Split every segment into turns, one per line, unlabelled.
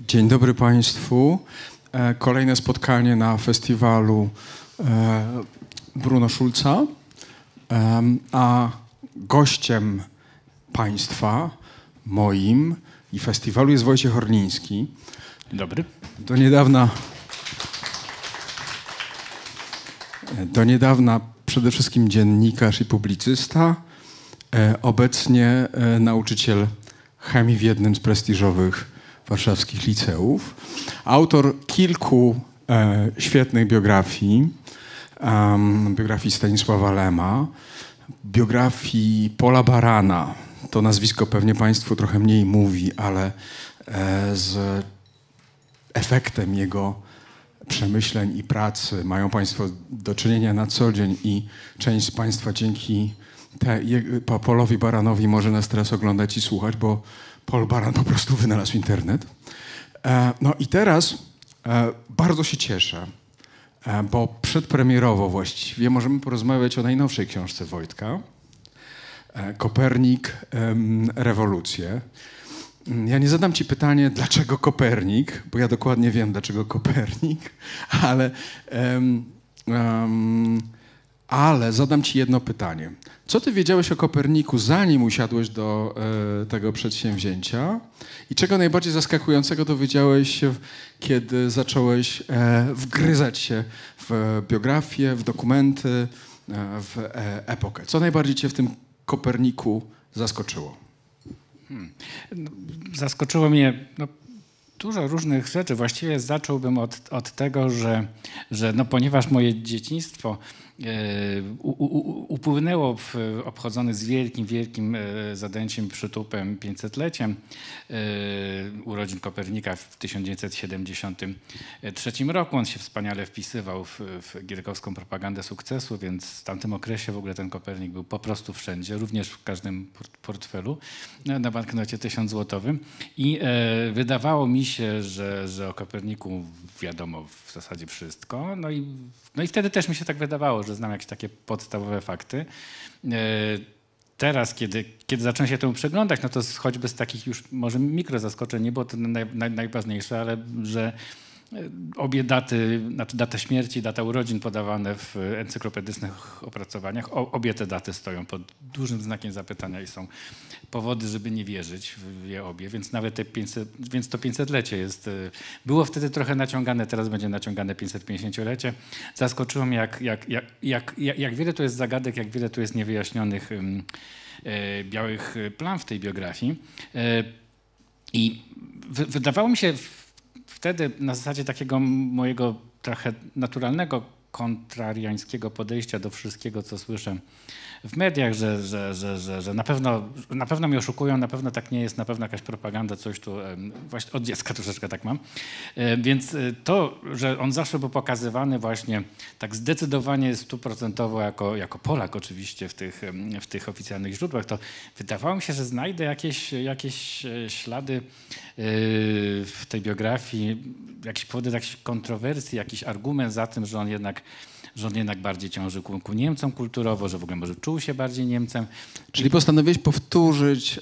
Dzień dobry Państwu. Kolejne spotkanie na festiwalu Bruno Schulza, a gościem Państwa, moim i festiwalu jest Wojciech Orliński.
Dzień dobry.
Do niedawna przede wszystkim dziennikarz i publicysta, obecnie nauczyciel chemii w jednym z prestiżowych warszawskich liceów. Autor kilku świetnych biografii, biografii Stanisława Lema, biografii Paula Barana. To nazwisko pewnie Państwu trochę mniej mówi, ale z efektem jego przemyśleń i pracy mają Państwo do czynienia na co dzień i część z Państwa dzięki Paulowi Baranowi może nas teraz oglądać i słuchać, bo Paul Baran po prostu wynalazł internet. No i teraz bardzo się cieszę, bo przedpremierowo właściwie możemy porozmawiać o najnowszej książce Wojtka. Kopernik, rewolucje. Ja nie zadam ci pytanie, dlaczego Kopernik, bo ja dokładnie wiem, dlaczego Kopernik, ale zadam ci jedno pytanie. Co ty wiedziałeś o Koperniku, zanim usiadłeś do tego przedsięwzięcia? I czego najbardziej zaskakującego dowiedziałeś się, kiedy zacząłeś wgryzać się w biografię, w dokumenty, w epokę? Co najbardziej cię w tym Koperniku zaskoczyło?
Zaskoczyło mnie dużo różnych rzeczy. Właściwie zacząłbym od tego, że ponieważ moje dzieciństwo upłynęło w obchodzony z wielkim zadęciem, przytupem 500-leciem urodzin Kopernika w 1973 roku. On się wspaniale wpisywał w gierkowską propagandę sukcesu, więc w tamtym okresie w ogóle ten Kopernik był po prostu wszędzie, również w każdym portfelu, na banknocie 1000-złotowym. I wydawało mi się, że o Koperniku wiadomo w zasadzie wszystko. No i wtedy też mi się tak wydawało, że znam jakieś takie podstawowe fakty. Teraz, kiedy zacząłem się temu przeglądać, no to choćby z takich już może mikro zaskoczeń, nie było to najważniejsze, ale że obie daty, znaczy data śmierci i data urodzin podawane w encyklopedycznych opracowaniach, obie te daty stoją pod dużym znakiem zapytania i są powody, żeby nie wierzyć w je obie, więc nawet to 500-lecie jest, było wtedy trochę naciągane, teraz będzie naciągane 550-lecie. Zaskoczyło mnie, jak wiele tu jest zagadek, jak wiele tu jest niewyjaśnionych białych plam w tej biografii. I wydawało mi się wtedy na zasadzie takiego mojego trochę naturalnego, kontrariańskiego podejścia do wszystkiego, co słyszę w mediach, że na pewno mnie oszukują, na pewno tak nie jest, na pewno jakaś propaganda, coś tu, właśnie od dziecka troszeczkę tak mam. Więc to, że on zawsze był pokazywany właśnie tak zdecydowanie 100% jako Polak oczywiście w tych oficjalnych źródłach, to wydawało mi się, że znajdę jakieś ślady w tej biografii, jakieś powody jakichś kontrowersji, jakiś argument za tym, że on jednak bardziej ciąży ku Niemcom kulturowo, że w ogóle może czuł się bardziej Niemcem.
Czyli postanowiłeś powtórzyć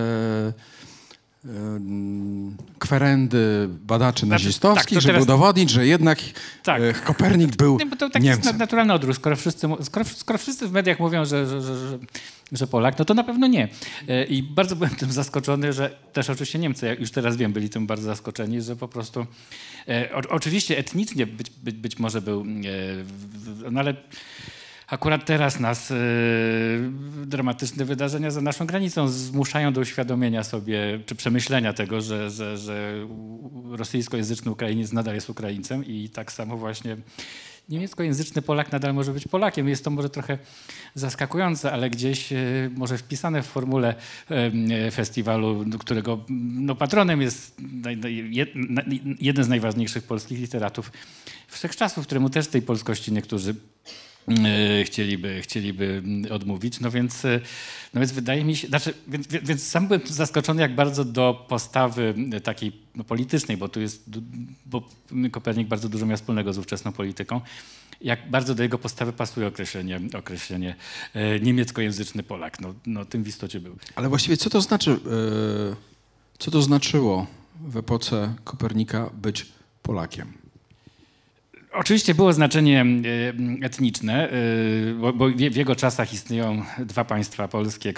kwerendy badaczy nazistowskich, żeby udowodnić, że jednak Kopernik był
bo to taki
Niemcem.
Naturalny odruch. Skoro wszyscy w mediach mówią, że Polak, no to na pewno nie. I bardzo byłem tym zaskoczony, że też oczywiście Niemcy, jak już teraz wiem, byli tym bardzo zaskoczeni, że po prostu oczywiście etnicznie być może był, no ale akurat teraz nas dramatyczne wydarzenia za naszą granicą zmuszają do uświadomienia sobie, czy przemyślenia tego, że rosyjskojęzyczny Ukrainiec nadal jest Ukraińcem i tak samo właśnie niemieckojęzyczny Polak nadal może być Polakiem. Jest to może trochę zaskakujące, ale gdzieś może wpisane w formule festiwalu, którego patronem jest jeden z najważniejszych polskich literatów wszechczasów, któremu też tej polskości niektórzy chcieliby odmówić. No więc wydaje mi się, więc sam byłem zaskoczony, jak bardzo do postawy takiej politycznej, bo Kopernik bardzo dużo miał wspólnego z ówczesną polityką, jak bardzo do jego postawy pasuje określenie niemieckojęzyczny Polak. No tym w istocie był.
Ale właściwie co to znaczy, co to znaczyło w epoce Kopernika być Polakiem?
Oczywiście było znaczenie etniczne, bo w jego czasach istnieją dwa państwa polskie,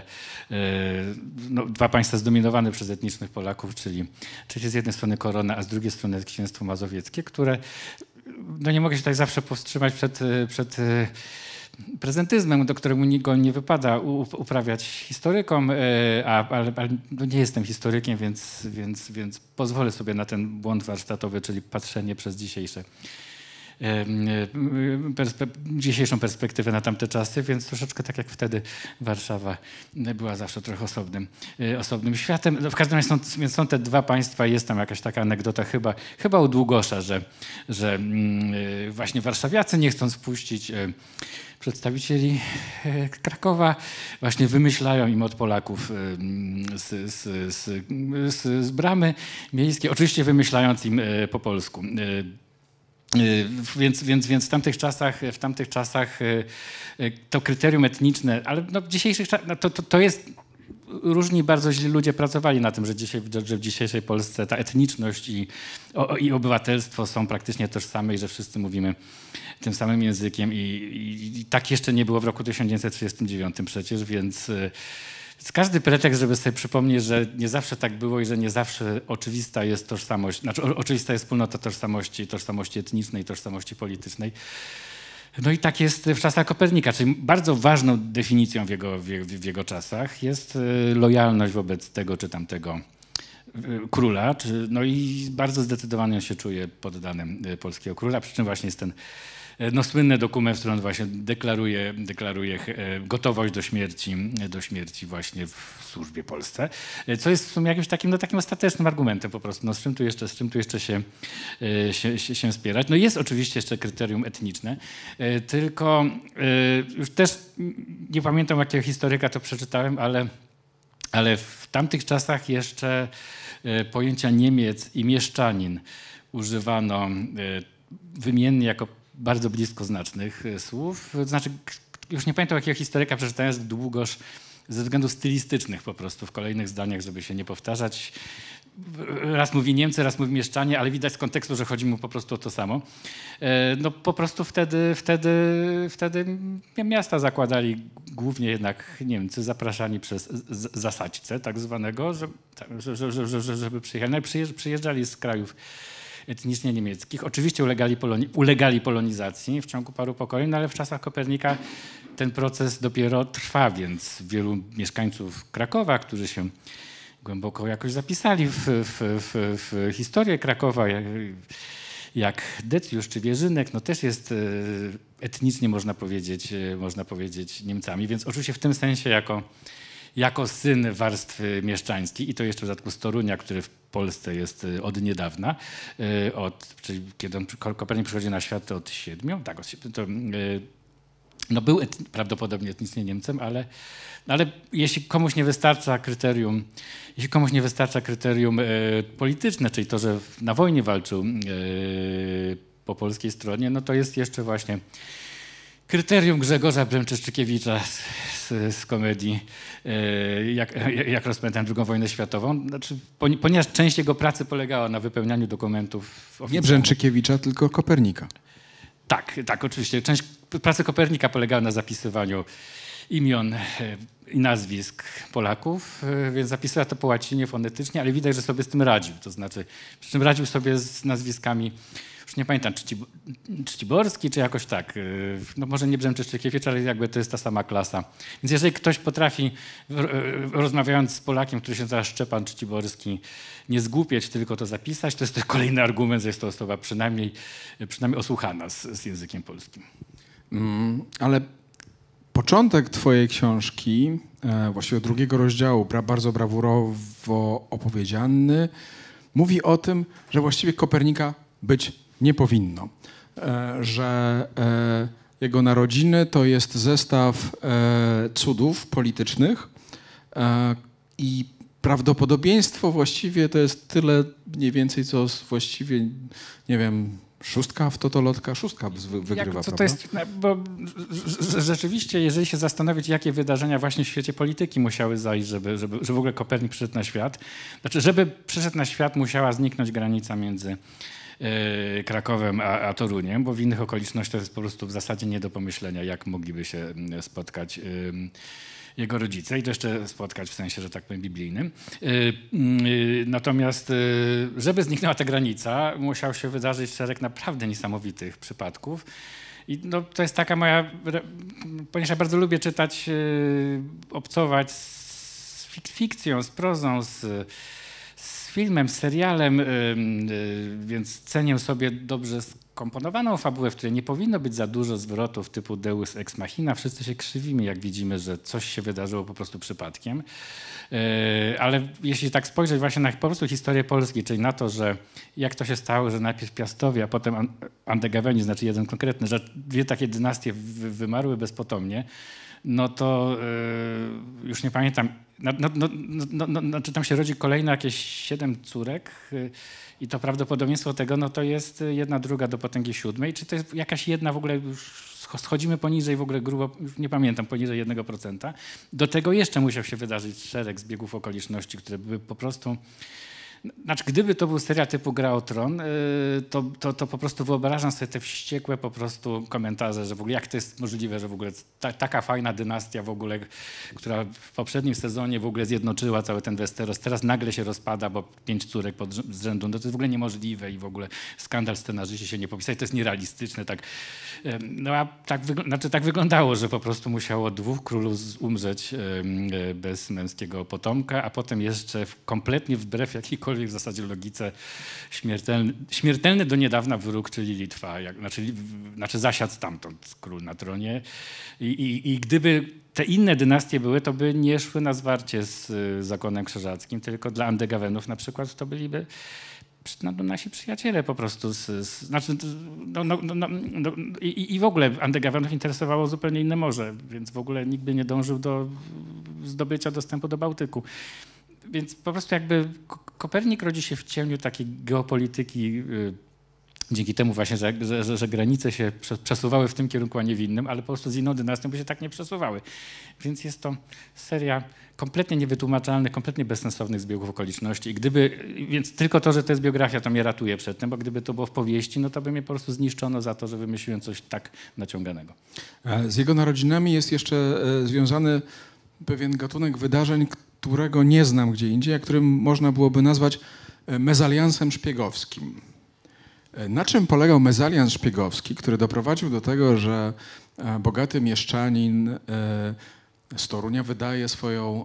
dwa państwa zdominowane przez etnicznych Polaków, czyli z jednej strony Korona, a z drugiej strony Księstwo Mazowieckie, które, nie mogę się tutaj zawsze powstrzymać przed prezentyzmem, do którego nikt nie wypada uprawiać historykom, ale nie jestem historykiem, więc pozwolę sobie na ten błąd warsztatowy, czyli patrzenie przez dzisiejszą perspektywę na tamte czasy, więc troszeczkę tak jak wtedy Warszawa była zawsze trochę osobnym światem. No w każdym razie są te dwa państwa, jest tam jakaś taka anegdota chyba u Długosza, że właśnie warszawiacy, nie chcąc wpuścić przedstawicieli Krakowa, właśnie wymyślają im od Polaków z bramy miejskiej, oczywiście wymyślając im po polsku. Więc w tamtych czasach to kryterium etniczne, ale w dzisiejszych czasach to jest, różni bardzo źli ludzie pracowali na tym, że w dzisiejszej Polsce ta etniczność i obywatelstwo są praktycznie tożsame i że wszyscy mówimy tym samym językiem i tak jeszcze nie było w roku 1939 przecież, więc każdy pretekst, żeby sobie przypomnieć, że nie zawsze tak było i że nie zawsze oczywista jest tożsamość, oczywista jest wspólnota tożsamości etnicznej, tożsamości politycznej. No i tak jest w czasach Kopernika, czyli bardzo ważną definicją w jego czasach jest lojalność wobec tego czy tamtego króla, no i bardzo zdecydowanie się czuje poddanym polskiego króla, przy czym właśnie jest ten słynny dokument, w którym on właśnie deklaruje gotowość do śmierci właśnie w służbie Polsce, co jest w sumie jakimś takim ostatecznym argumentem po prostu, z czym tu jeszcze się spierać. No jest oczywiście jeszcze kryterium etniczne, tylko już też nie pamiętam, jakiego historyka to przeczytałem, ale w tamtych czasach jeszcze pojęcia Niemiec i mieszczanin używano wymiennie jako bardzo bliskoznacznych słów. Znaczy, już nie pamiętam, jakiego historyka przeczytałem, że Długosz ze względów stylistycznych po prostu w kolejnych zdaniach, żeby się nie powtarzać. Raz mówi Niemcy, raz mówi mieszczanie, ale widać z kontekstu, że chodzi mu po prostu o to samo. No po prostu wtedy miasta zakładali głównie jednak Niemcy, zapraszani przez zasadźcę tak zwanego, żeby przyjechali. No i przyjeżdżali z krajów etnicznie niemieckich. Oczywiście ulegali polonizacji w ciągu paru pokoleń, no ale w czasach Kopernika ten proces dopiero trwa, więc wielu mieszkańców Krakowa, którzy się głęboko jakoś zapisali w historię Krakowa, jak Decjusz czy Wierzynek, no też jest etnicznie, można powiedzieć, Niemcami, więc oczywiście w tym sensie jako syn warstwy mieszczańskiej i to jeszcze w dodatku z Torunia, który w Polsce jest od niedawna, czyli kiedy Kopernik przychodzi na świat to od 7, tak, no był prawdopodobnie etnicznie Niemcem, ale jeśli komuś nie wystarcza kryterium polityczne, czyli to, że na wojnie walczył po polskiej stronie, no to jest jeszcze właśnie kryterium Grzegorza Brzęczyszczykiewicza z komedii Jak rozpętałem II wojnę światową. Znaczy, ponieważ część jego pracy polegała na wypełnianiu dokumentów
Nie Brzęczykiewicza, tylko Kopernika.
Tak, oczywiście. Część pracy Kopernika polegała na zapisywaniu imion i nazwisk Polaków, więc zapisywał to po łacinie, fonetycznie, ale widać, że sobie z tym radził. To znaczy, przy czym radził sobie z nazwiskami, już nie pamiętam, Czciborski, czy jakoś tak. No może nie Brzęczyszczykiewicz, ale jakby to jest ta sama klasa. Więc jeżeli ktoś potrafi, rozmawiając z Polakiem, który się nazywa Szczepan Czciborski, nie zgłupieć, tylko to zapisać, to jest też kolejny argument, że jest to osoba przynajmniej osłuchana z językiem polskim.
Ale początek twojej książki, właściwie drugiego rozdziału, bardzo brawurowo opowiedziany, mówi o tym, że właściwie Kopernika być nie powinno. Że jego narodziny to jest zestaw cudów politycznych i prawdopodobieństwo właściwie to jest tyle mniej więcej, co właściwie, nie wiem, Szóstka w Totolotka, szóstka wygrywa,
Co
prawda?
to jest, bo rzeczywiście, jeżeli się zastanowić, jakie wydarzenia właśnie w świecie polityki musiały zajść, żeby w ogóle Kopernik przyszedł na świat. Znaczy, żeby przyszedł na świat, musiała zniknąć granica między Krakowem a Toruniem, bo w innych okolicznościach to jest po prostu w zasadzie nie do pomyślenia, jak mogliby się spotkać jego rodzice i to jeszcze spotkać w sensie, że tak powiem, biblijnym. Natomiast, żeby zniknęła ta granica, musiał się wydarzyć szereg naprawdę niesamowitych przypadków. I no, to jest taka moja, ponieważ ja bardzo lubię czytać, obcować z fikcją, z prozą, z filmem, z serialem, więc cenię sobie dobrze skomponowaną fabułę, w której nie powinno być za dużo zwrotów typu Deus ex machina. Wszyscy się krzywimy, jak widzimy, że coś się wydarzyło po prostu przypadkiem. Ale jeśli tak spojrzeć właśnie na po prostu historię Polski, czyli na to, że jak to się stało, że najpierw Piastowie, a potem Andegaweni, znaczy jeden konkretny, że dwie takie dynastie wymarły bezpotomnie, no to już nie pamiętam, znaczy tam się rodzi kolejne jakieś 7 córek i to prawdopodobieństwo tego, no to jest 1/2 do potęgi 7. Czy to jest jakaś jedna w ogóle, już schodzimy poniżej w ogóle grubo, już nie pamiętam, poniżej 1%. Do tego jeszcze musiał się wydarzyć szereg zbiegów okoliczności, które były po prostu... Znaczy, gdyby to był serial typu Gra o Tron, to po prostu wyobrażam sobie te wściekłe po prostu komentarze, że w ogóle jak to jest możliwe, że w ogóle taka fajna dynastia w ogóle, która w poprzednim sezonie w ogóle zjednoczyła cały ten Westeros, teraz nagle się rozpada, bo 5 córek z rzędu, no to jest w ogóle niemożliwe i w ogóle skandal scenarzyści się nie popisali, to jest nierealistyczne. Tak. No a tak wyglądało, że po prostu musiało 2 królów umrzeć bez męskiego potomka, a potem jeszcze kompletnie wbrew jakiejkolwiek w zasadzie logice śmiertelny do niedawna wróg, czyli Litwa, znaczy zasiadł stamtąd król na tronie. I gdyby te inne dynastie były, to by nie szły na zwarcie z zakonem krzyżackim, tylko dla Andegawenów na przykład to byliby nasi przyjaciele po prostu. I w ogóle Andegawenów interesowało zupełnie inne morze, więc w ogóle nikt by nie dążył do zdobycia dostępu do Bałtyku. Więc po prostu jakby Kopernik rodzi się w cieniu takiej geopolityki, dzięki temu właśnie, że granice się przesuwały w tym kierunku, a nie w innym, ale po prostu z inną dynastią by się tak nie przesuwały. Więc jest to seria kompletnie niewytłumaczalnych, kompletnie bezsensownych zbiegów okoliczności. Więc tylko to, że to jest biografia, to mnie ratuje przed tym, bo gdyby to było w powieści, no to by mnie po prostu zniszczono za to, że wymyśliłem coś tak naciąganego.
Z jego narodzinami jest jeszcze związany pewien gatunek wydarzeń, którego nie znam gdzie indziej, a którym można byłoby nazwać mezaliansem szpiegowskim. Na czym polegał mezalians szpiegowski, który doprowadził do tego, że bogaty mieszczanin z Torunia wydaje swoją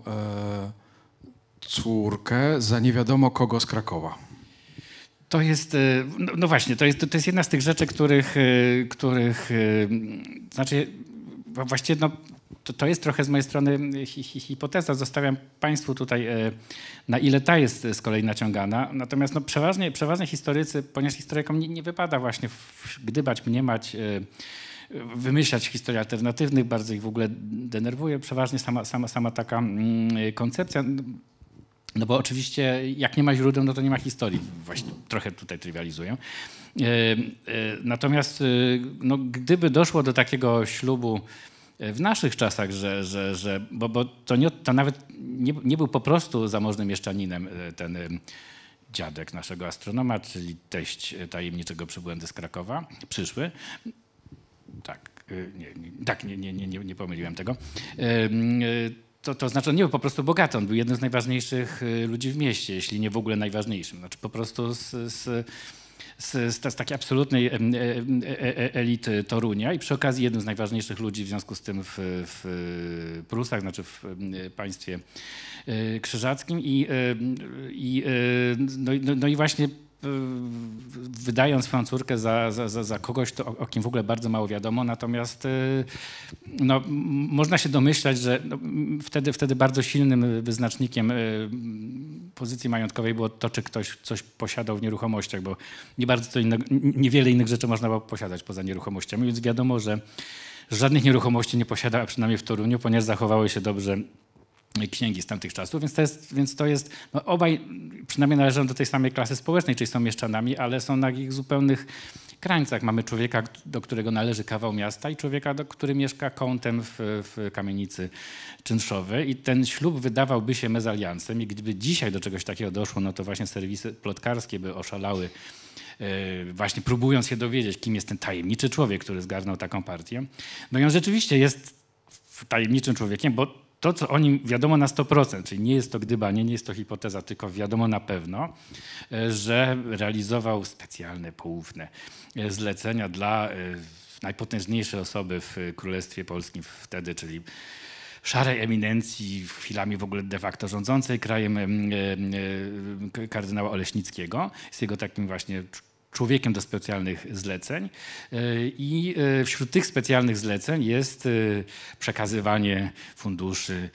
córkę za nie wiadomo kogo z Krakowa?
To jest, no właśnie, to jest jedna z tych rzeczy, których znaczy właściwie no, to jest trochę z mojej strony hipoteza. Zostawiam Państwu tutaj, na ile ta jest z kolei naciągana. Natomiast no, przeważnie historycy, ponieważ historykom nie wypada właśnie gdybać, mniemać, wymyślać historii alternatywnych, bardzo ich w ogóle denerwuje. Przeważnie sama taka koncepcja. No bo oczywiście jak nie ma źródeł, no to nie ma historii. Właśnie trochę tutaj trywializuję. Natomiast no, gdyby doszło do takiego ślubu w naszych czasach, bo to nawet nie był po prostu zamożnym mieszczaninem ten dziadek naszego astronoma, czyli teść tajemniczego przybłędy z Krakowa, przyszły. Nie pomyliłem tego. To znaczy on nie był po prostu bogaty, on był jednym z najważniejszych ludzi w mieście, jeśli nie w ogóle najważniejszym. Znaczy po prostu z takiej absolutnej elity Torunia i przy okazji jednym z najważniejszych ludzi w związku z tym w Prusach, znaczy w państwie krzyżackim no i właśnie wydając swoją córkę za kogoś, o kim w ogóle bardzo mało wiadomo, natomiast no, można się domyślać, że no, wtedy bardzo silnym wyznacznikiem pozycji majątkowej było to, czy ktoś coś posiadał w nieruchomościach, bo niewiele innych rzeczy można było posiadać poza nieruchomościami, więc wiadomo, że żadnych nieruchomości nie posiada, a przynajmniej w Toruniu, ponieważ zachowały się dobrze księgi z tamtych czasów, więc to jest no obaj przynajmniej należą do tej samej klasy społecznej, czyli są mieszczanami, ale są na ich zupełnych krańcach. Mamy człowieka, do którego należy kawał miasta i człowieka, który mieszka kątem w kamienicy czynszowej i ten ślub wydawałby się mezaliansem i gdyby dzisiaj do czegoś takiego doszło, no to właśnie serwisy plotkarskie by oszalały, właśnie próbując się dowiedzieć, kim jest ten tajemniczy człowiek, który zgarnął taką partię. No i on rzeczywiście jest tajemniczym człowiekiem, bo to, co o nim wiadomo na 100%, czyli nie jest to gdybanie, nie jest to hipoteza, tylko wiadomo na pewno, że realizował specjalne, poufne zlecenia dla najpotężniejszej osoby w Królestwie Polskim wtedy, czyli szarej eminencji, chwilami w ogóle de facto rządzącej krajem kardynała Oleśnickiego. Jest jego takim właśnie człowiekiem do specjalnych zleceń i wśród tych specjalnych zleceń jest przekazywanie funduszy,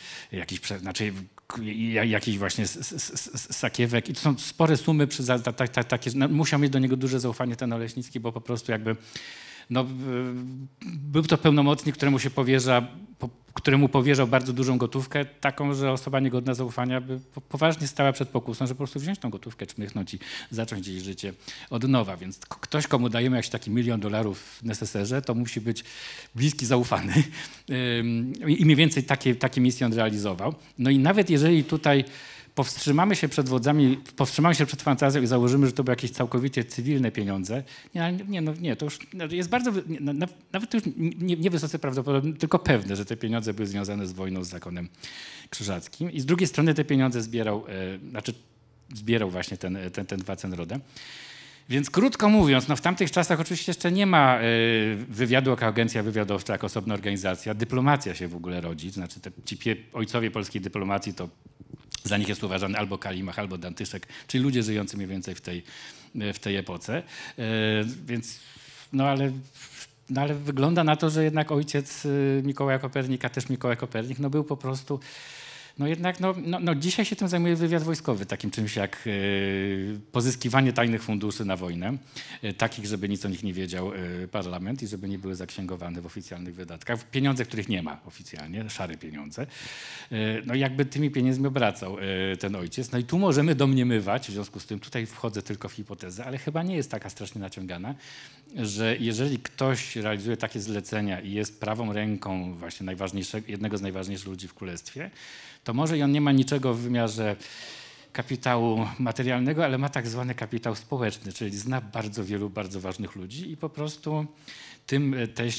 jakichś właśnie sakiewek i to są spore sumy, takie, no, musiał mieć do niego duże zaufanie ten Oleśnicki, bo po prostu jakby no, był to pełnomocnik, któremu powierzał bardzo dużą gotówkę, taką, że osoba niegodna zaufania by poważnie stała przed pokusą, że po prostu wziąć tą gotówkę, czmychnąć i zacząć jej życie od nowa. Więc ktoś, komu dajemy jakiś taki $1 milion w neseserze, to musi być bliski, zaufany. I mniej więcej takie misje on realizował. No i nawet jeżeli tutaj powstrzymamy się przed wodzami, powstrzymamy się przed fantazją i założymy, że to były jakieś całkowicie cywilne pieniądze. Nie, to już jest bardzo, nawet to już nie wysoce prawdopodobne, tylko pewne, że te pieniądze były związane z wojną z zakonem krzyżackim. I z drugiej strony te pieniądze zbierał właśnie ten Wacenrodę. Więc krótko mówiąc, no w tamtych czasach oczywiście jeszcze nie ma wywiadu jako agencja wywiadowcza, jako osobna organizacja. Dyplomacja się w ogóle rodzi. Znaczy ci ojcowie polskiej dyplomacji to za nich jest uważany albo Kalimach, albo Dantyszek, czyli ludzie żyjący mniej więcej w tej epoce. Więc, ale wygląda na to, że jednak ojciec Mikołaja Kopernika, też Mikołaj Kopernik, no był po prostu, no jednak, dzisiaj się tym zajmuje wywiad wojskowy, takim czymś jak pozyskiwanie tajnych funduszy na wojnę, takich, żeby nic o nich nie wiedział parlament i żeby nie były zaksięgowane w oficjalnych wydatkach. Pieniądze, których nie ma oficjalnie, szare pieniądze. No i jakby tymi pieniędzmi obracał ten ojciec. No i tu możemy domniemywać, w związku z tym tutaj wchodzę tylko w hipotezę, ale chyba nie jest taka strasznie naciągana, że jeżeli ktoś realizuje takie zlecenia i jest prawą ręką właśnie jednego z najważniejszych ludzi w królestwie, to może i on nie ma niczego w wymiarze kapitału materialnego, ale ma tak zwany kapitał społeczny, czyli zna bardzo wielu bardzo ważnych ludzi i po prostu tym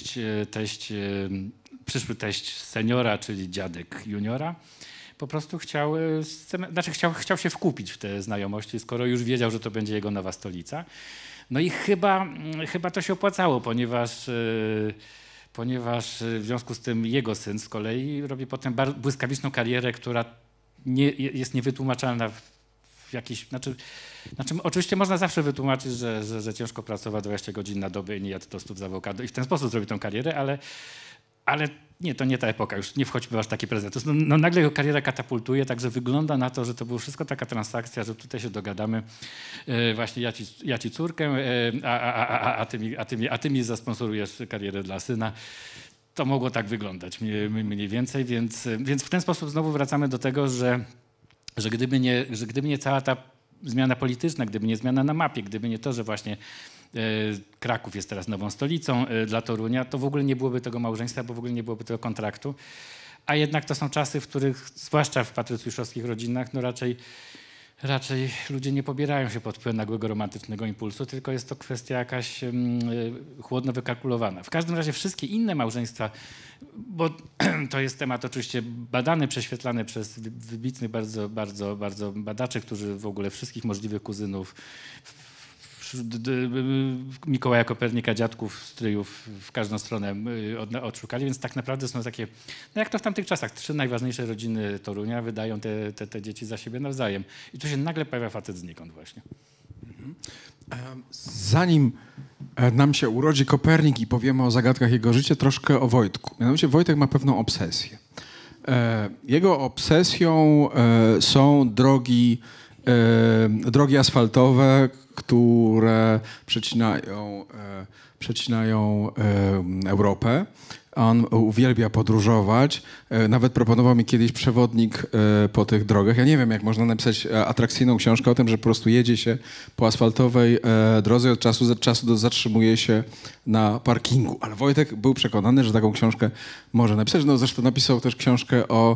przyszły teść seniora, czyli dziadek juniora, po prostu chciał się wkupić w te znajomości, skoro już wiedział, że to będzie jego nowa stolica. No i chyba to się opłacało, ponieważ w związku z tym jego syn z kolei robi potem błyskawiczną karierę, która jest niewytłumaczalna w jakiś... Znaczy, oczywiście można zawsze wytłumaczyć, że ciężko pracował 20 godzin na dobę i nie jadł tostów z awokado i w ten sposób zrobił tę karierę, ale nie, to nie ta epoka, już nie wchodźmy w aż taki prezent. No, nagle jego kariera katapultuje, także wygląda na to, że to była wszystko taka transakcja, że tutaj się dogadamy, właśnie ja ci córkę, a ty mi zasponsorujesz karierę dla syna. To mogło tak wyglądać mniej więcej, więc w ten sposób znowu wracamy do tego, że gdyby nie cała ta zmiana polityczna, gdyby nie zmiana na mapie, gdyby nie to, że właśnie Kraków jest teraz nową stolicą dla Torunia, to w ogóle nie byłoby tego małżeństwa, bo w ogóle nie byłoby tego kontraktu. A jednak to są czasy, w których, zwłaszcza w patrycjuszowskich rodzinach, no raczej ludzie nie pobierają się pod wpływem nagłego romantycznego impulsu, tylko jest to kwestia jakaś chłodno wykalkulowana. W każdym razie wszystkie inne małżeństwa, bo to jest temat oczywiście badany, prześwietlany przez wybitnych bardzo badaczy, którzy w ogóle wszystkich możliwych kuzynów Mikołaja Kopernika, dziadków, stryjów w każdą stronę odszukali, więc tak naprawdę są takie, no jak to w tamtych czasach, 3 najważniejsze rodziny Torunia wydają te dzieci za siebie nawzajem. I tu się nagle pojawia facet znikąd właśnie.
Zanim nam się urodzi Kopernik i powiemy o zagadkach jego życia, troszkę o Wojtku. Mianowicie Wojtek ma pewną obsesję. Jego obsesją są drogi asfaltowe, które przecinają Europę. On uwielbia podróżować. Nawet proponował mi kiedyś przewodnik po tych drogach. Ja nie wiem, jak można napisać atrakcyjną książkę o tym, że po prostu jedzie się po asfaltowej drodze i od czasu do czasu zatrzymuje się na parkingu. Ale Wojtek był przekonany, że taką książkę może napisać. No zresztą napisał też książkę o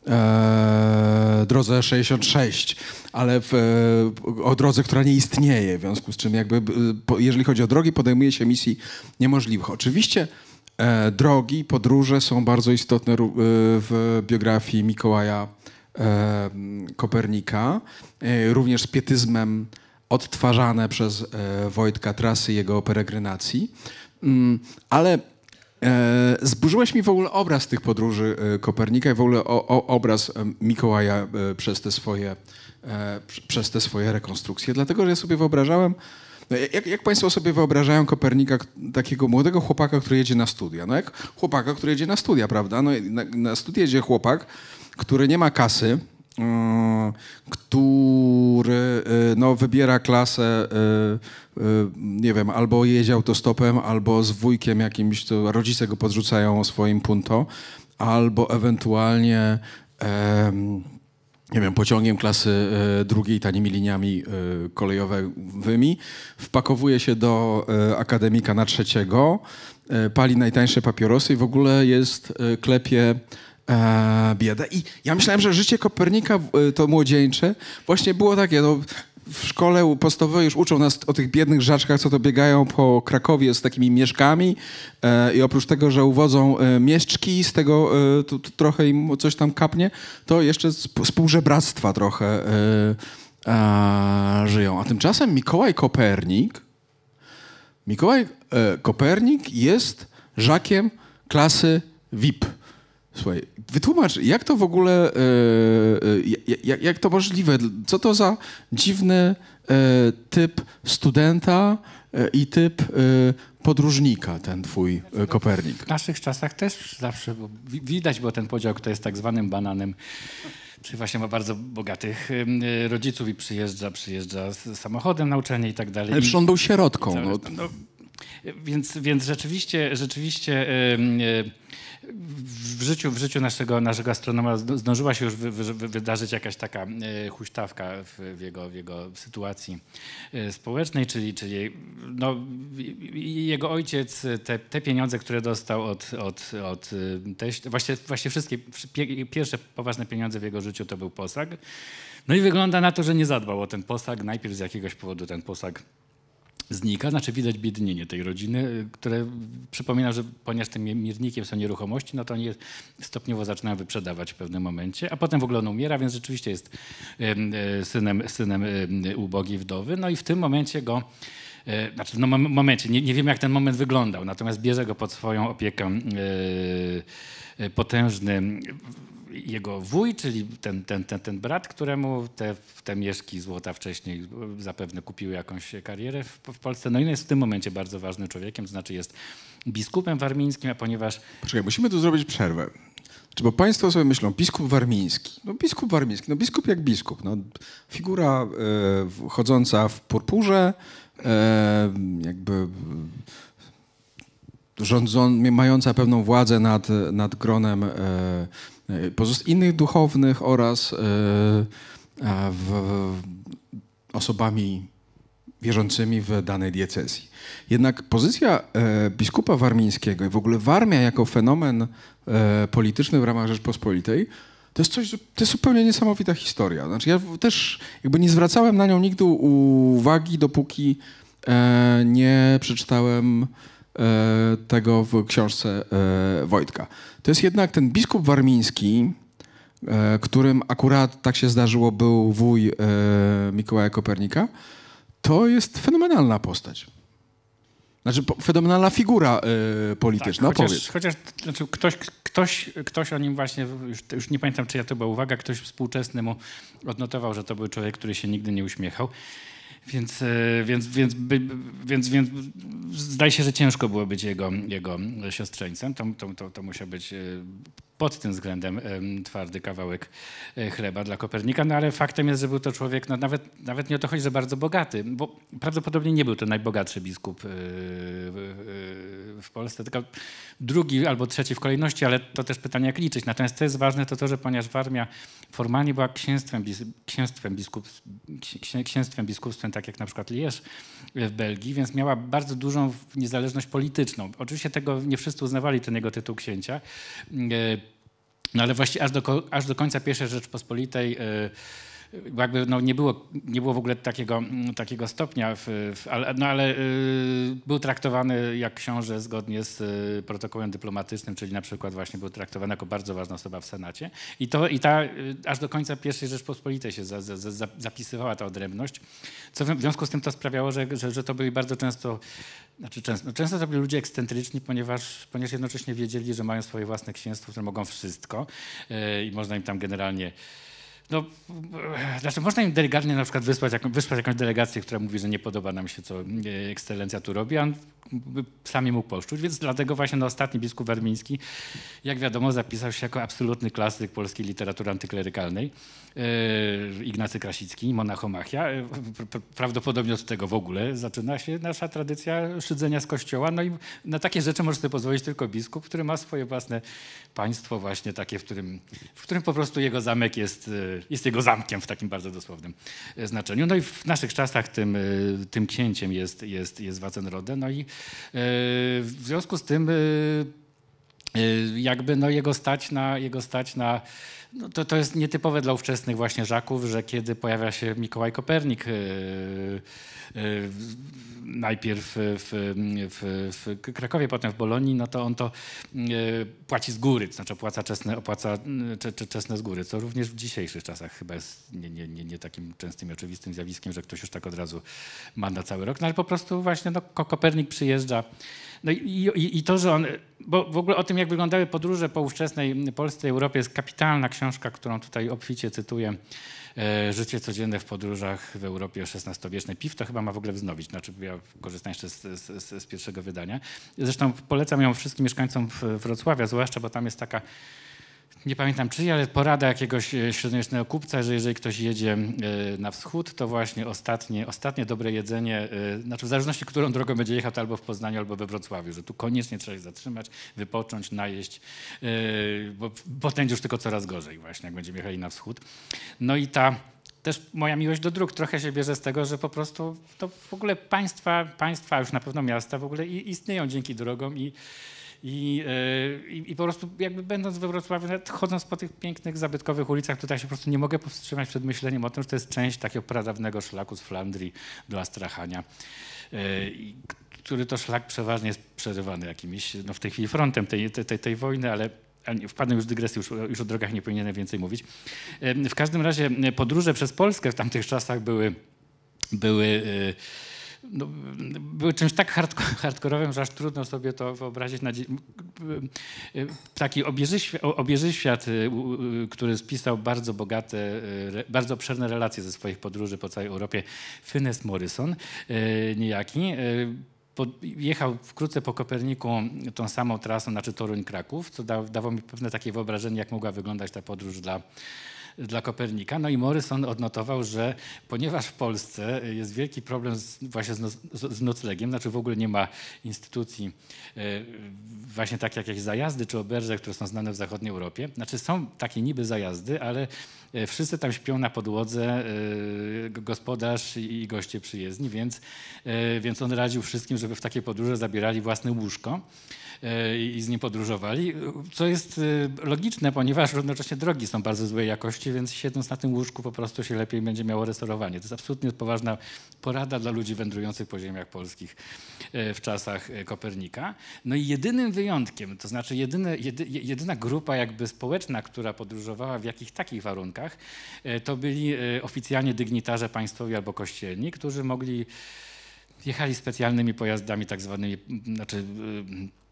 drodze 66, ale o drodze, która nie istnieje, w związku z czym jakby, jeżeli chodzi o drogi, podejmuje się misji niemożliwych. Oczywiście drogi, podróże są bardzo istotne w biografii Mikołaja Kopernika, również z pietyzmem odtwarzane przez Wojtka trasy jego peregrynacji, ale zburzyłeś mi w ogóle obraz tych podróży Kopernika i w ogóle obraz Mikołaja przez te swoje rekonstrukcje, dlatego że ja sobie wyobrażałem, no jak państwo sobie wyobrażają Kopernika, takiego młodego chłopaka, który jedzie na studia? No jak chłopaka, który jedzie na studia, prawda? No na studia jedzie chłopak, który nie ma kasy, który no, wybiera klasę, nie wiem, albo jedzie autostopem, albo z wujkiem jakimś, to rodzice go podrzucają swoim punto, albo ewentualnie nie wiem, pociągiem klasy drugiej, tanimi liniami kolejowymi, wpakowuje się do akademika na trzeciego, pali najtańsze papierosy i w ogóle klepie biedę. I ja myślałem, że życie Kopernika, to młodzieńcze, właśnie było takie, no, w szkole podstawowej już uczą nas o tych biednych żaczkach, co to biegają po Krakowie z takimi mieszkami i oprócz tego, że uwodzą mieszczki, z tego trochę im coś tam kapnie, to jeszcze z półżebractwa trochę żyją. A tymczasem Mikołaj Kopernik jest żakiem klasy VIP. Słuchaj, wytłumacz, jak to w ogóle, jak to możliwe? Co to za dziwny typ studenta i typ podróżnika, ten twój Kopernik?
W naszych czasach też zawsze widać było ten podział, kto jest tak zwanym bananem, czy właśnie ma bardzo bogatych rodziców i przyjeżdża samochodem na uczelnię i tak dalej.
Ale on był sierotką.
No, więc rzeczywiście w życiu naszego astronoma zdążyła się już wydarzyć jakaś taka huśtawka w jego sytuacji społecznej, czyli no, jego ojciec te pieniądze, które dostał od teścia, właśnie wszystkie pierwsze poważne pieniądze w jego życiu to był posag. No i wygląda na to, że nie zadbał o ten posag. Najpierw z jakiegoś powodu ten posag znika, znaczy widać biednienie tej rodziny, które przypomina, że ponieważ tym miernikiem są nieruchomości, no to oni stopniowo zaczynają wyprzedawać w pewnym momencie, a potem w ogóle on umiera, więc rzeczywiście jest synem ubogiej wdowy. No i w tym momencie go, znaczy no momencie, nie wiem jak ten moment wyglądał, natomiast bierze go pod swoją opiekę potężny jego wuj, czyli ten brat, któremu te mieszki złota wcześniej zapewne kupiły jakąś karierę w Polsce. No i jest w tym momencie bardzo ważnym człowiekiem, to znaczy jest biskupem warmińskim, a ponieważ...
Poczekaj, musimy tu zrobić przerwę. Bo państwo sobie myślą, biskup warmiński. No biskup jak biskup. No, figura chodząca w purpurze, jakby mająca pewną władzę nad gronem innych duchownych oraz osobami wierzącymi w danej diecezji. Jednak pozycja biskupa warmińskiego i w ogóle Warmia jako fenomen polityczny w ramach Rzeczpospolitej to jest coś, to jest zupełnie niesamowita historia. Znaczy ja też jakby nie zwracałem na nią nigdy uwagi, dopóki nie przeczytałem tego w książce Wojtka. To jest jednak ten biskup warmiński, którym akurat tak się zdarzyło był wuj Mikołaja Kopernika, to jest fenomenalna postać. Znaczy fenomenalna figura polityczna.
Tak, chociaż znaczy ktoś o nim właśnie, już nie pamiętam czyja to była uwaga, ktoś współczesny mu odnotował, że to był człowiek, który się nigdy nie uśmiechał. Więc zdaje się, że ciężko było być jego siostrzeńcem. To musiał być pod tym względem twardy kawałek chleba dla Kopernika, no ale faktem jest, że był to człowiek, no nawet nie o to chodzi, że bardzo bogaty, bo prawdopodobnie nie był to najbogatszy biskup w Polsce, tylko drugi albo trzeci w kolejności, ale to też pytanie, jak liczyć. Natomiast co jest ważne, to to, że ponieważ Warmia formalnie była księstwem biskupstwem, tak jak na przykład Liège w Belgii, więc miała bardzo dużą niezależność polityczną. Oczywiście tego nie wszyscy uznawali, ten jego tytuł księcia, no ale właściwie aż do końca I Rzeczpospolitej jakby no nie było w ogóle takiego stopnia, ale był traktowany jak książę zgodnie z protokołem dyplomatycznym, czyli na przykład właśnie był traktowany jako bardzo ważna osoba w Senacie. I ta aż do końca I Rzeczpospolitej się zapisywała ta odrębność, co w związku z tym to sprawiało, że to byli bardzo często, często to byli ludzie ekscentryczni, ponieważ jednocześnie wiedzieli, że mają swoje własne księstwo, które mogą wszystko i można im tam generalnie można im delikatnie na przykład wysłać jakąś delegację, która mówi, że nie podoba nam się, co ekscelencja tu robi, a on sami mógł poszczuć, więc dlatego właśnie ostatni biskup warmiński, jak wiadomo, zapisał się jako absolutny klasyk polskiej literatury antyklerykalnej. Ignacy Krasicki, Monachomachia. Prawdopodobnie od tego w ogóle zaczyna się nasza tradycja szydzenia z kościoła. No i na takie rzeczy może sobie pozwolić tylko biskup, który ma swoje własne państwo właśnie takie, w którym po prostu jego zamek jest jego zamkiem w takim bardzo dosłownym znaczeniu. No i w naszych czasach tym księciem jest Wacenrode. No i w związku z tym jakby no jego stać na no to jest nietypowe dla ówczesnych właśnie Żaków, że kiedy pojawia się Mikołaj Kopernik najpierw w Krakowie, potem w Bolonii, no to on to płaci z góry, to znaczy opłaca czesne z góry, co również w dzisiejszych czasach chyba jest nie takim częstym i oczywistym zjawiskiem, że ktoś już tak od razu ma na cały rok, no ale po prostu właśnie no, Kopernik przyjeżdża. No i to, że on, bo w ogóle o tym, jak wyglądały podróże po ówczesnej Polsce i Europie, jest kapitalna książka, którą tutaj obficie cytuję. Życie codzienne w podróżach w Europie XVI-wiecznej. PIW to chyba ma w ogóle wznowić, znaczy ja korzystam jeszcze z pierwszego wydania. Zresztą polecam ją wszystkim mieszkańcom Wrocławia, zwłaszcza, bo tam jest taka, nie pamiętam czyja, ale porada jakiegoś średniowiecznego kupca, że jeżeli ktoś jedzie na wschód, to właśnie ostatnie dobre jedzenie, znaczy w zależności, którą drogą będzie jechał, to albo w Poznaniu, albo we Wrocławiu, że tu koniecznie trzeba się zatrzymać, wypocząć, najeść, bo potem już tylko coraz gorzej właśnie, jak będziemy jechali na wschód. No i też moja miłość do dróg trochę się bierze z tego, że po prostu to w ogóle państwa, już na pewno miasta w ogóle istnieją dzięki drogom i po prostu jakby będąc we Wrocławiu, nawet chodząc po tych pięknych, zabytkowych ulicach, tutaj się po prostu nie mogę powstrzymać przed myśleniem o tym, że to jest część takiego pradawnego szlaku z Flandrii do Astrachania, który to szlak przeważnie jest przerywany jakimiś, no w tej chwili frontem tej wojny, ale wpadłem już w dygresję, już o drogach nie powinienem więcej mówić. W każdym razie podróże przez Polskę w tamtych czasach były czymś tak hardkorowym, że aż trudno sobie to wyobrazić. Taki obieży świat, który spisał bardzo bogate, bardzo obszerne relacje ze swoich podróży po całej Europie, Fynes Moryson niejaki. Jechał wkrótce po Koperniku tą samą trasą, znaczy Toruń-Kraków, co dawało mi pewne takie wyobrażenie, jak mogła wyglądać ta podróż dla Kopernika. No i Moryson odnotował, że ponieważ w Polsce jest wielki problem właśnie z noclegiem, znaczy w ogóle nie ma instytucji właśnie tak jak jakieś zajazdy czy oberże, które są znane w zachodniej Europie. Znaczy są takie niby zajazdy, ale wszyscy tam śpią na podłodze, gospodarz i goście przyjezdni, więc on radził wszystkim, żeby w takie podróże zabierali własne łóżko i z nim podróżowali, co jest logiczne, ponieważ równocześnie drogi są bardzo złej jakości, więc siedząc na tym łóżku po prostu się lepiej będzie miało resorowanie. To jest absolutnie poważna porada dla ludzi wędrujących po ziemiach polskich w czasach Kopernika. No i jedynym wyjątkiem, to znaczy jedyna grupa jakby społeczna, która podróżowała w jakich takich warunkach, to byli oficjalnie dygnitarze państwowi albo kościelni, którzy jechali specjalnymi pojazdami tak zwanymi, znaczy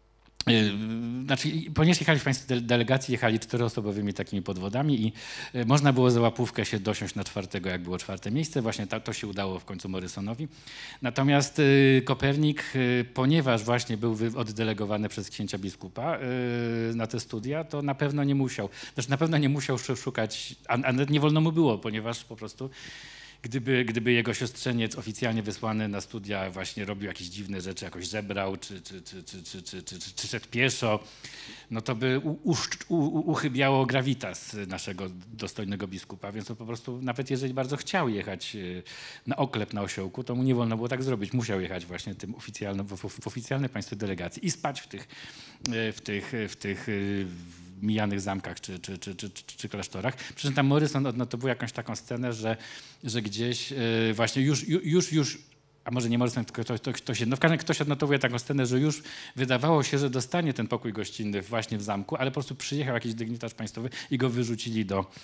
Znaczy, ponieważ jechali państwo delegacji, jechali 4-osobowymi takimi podwodami i można było za łapówkę się dosiąść na 4., jak było 4. miejsce. Właśnie to się udało w końcu Morrisonowi. Natomiast Kopernik, ponieważ właśnie był oddelegowany przez księcia biskupa na te studia, to na pewno nie musiał. Znaczy na pewno nie musiał szukać, a nawet nie wolno mu było, ponieważ po prostu gdyby jego siostrzeniec oficjalnie wysłany na studia właśnie robił jakieś dziwne rzeczy, jakoś żebrał, czy szedł pieszo, no to by uchybiało gravitas naszego dostojnego biskupa, więc to po prostu, nawet jeżeli bardzo chciał jechać na oklep na osiołku, to mu nie wolno było tak zrobić. Musiał jechać właśnie tym w oficjalnej państwie delegacji i spać w tych mijanych zamkach czy klasztorach. Przy czym tam Morrison odnotowuje jakąś taką scenę, że gdzieś właśnie już, a może nie Morrison, tylko ktoś, no w każdym razie ktoś odnotowuje taką scenę, że już wydawało się, że dostanie ten pokój gościnny właśnie w zamku, ale po prostu przyjechał jakiś dygnitarz państwowy i go wyrzucili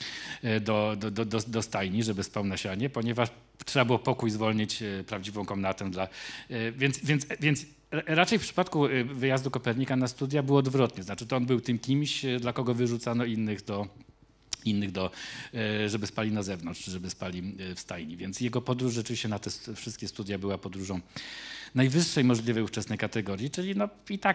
do stajni, żeby spał na sianie, ponieważ trzeba było pokój zwolnić prawdziwą komnatę więc raczej w przypadku wyjazdu Kopernika na studia było odwrotnie. Znaczy to on był tym kimś, dla kogo wyrzucano innych, żeby spali na zewnątrz, czy żeby spali w stajni. Więc jego podróż rzeczywiście na te wszystkie studia była podróżą najwyższej możliwej ówczesnej kategorii, czyli no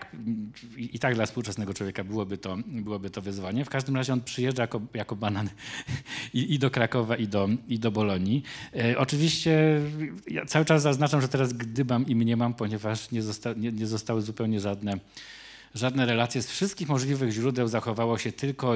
i tak dla współczesnego człowieka byłoby to wyzwanie. W każdym razie on przyjeżdża jako banan i do Krakowa, i do Bolonii. Oczywiście ja cały czas zaznaczam, że teraz gdybam i mniemam, ponieważ nie zostały zupełnie żadne relacje. Z wszystkich możliwych źródeł zachowało się tylko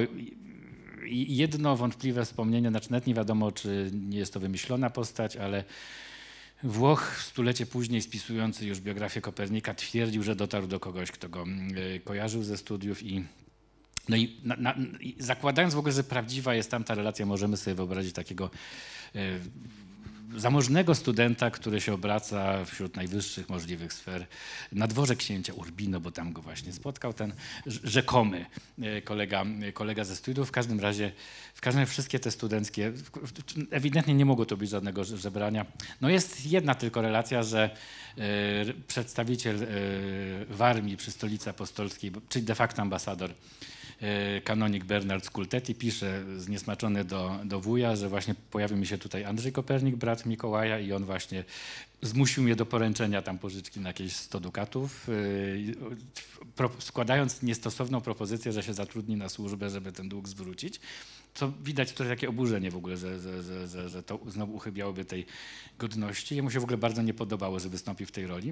jedno wątpliwe wspomnienie, znaczy nawet nie wiadomo, czy nie jest to wymyślona postać, ale Włoch stulecie później spisujący już biografię Kopernika twierdził, że dotarł do kogoś, kto go kojarzył ze studiów i zakładając w ogóle, że prawdziwa jest tamta relacja, możemy sobie wyobrazić takiego zamożnego studenta, który się obraca wśród najwyższych możliwych sfer na dworze księcia Urbino, bo tam go właśnie spotkał ten rzekomy kolega ze studiów. W każdym razie wszystkie te studenckie, ewidentnie nie mogło to być żadnego żebrania. No jest jedna tylko relacja, że przedstawiciel w armii przy Stolicy Apostolskiej, czyli de facto ambasador, kanonik Bernard Scultetti pisze zniesmaczony do wuja, że właśnie pojawił mi się tutaj Andrzej Kopernik, brat Mikołaja i on właśnie zmusił mnie do poręczenia tam pożyczki na jakieś 100 dukatów, składając niestosowną propozycję, że się zatrudni na służbę, żeby ten dług zwrócić. Co widać tutaj takie oburzenie w ogóle, że to znowu uchybiałoby tej godności. Jemu się w ogóle bardzo nie podobało, że wystąpi w tej roli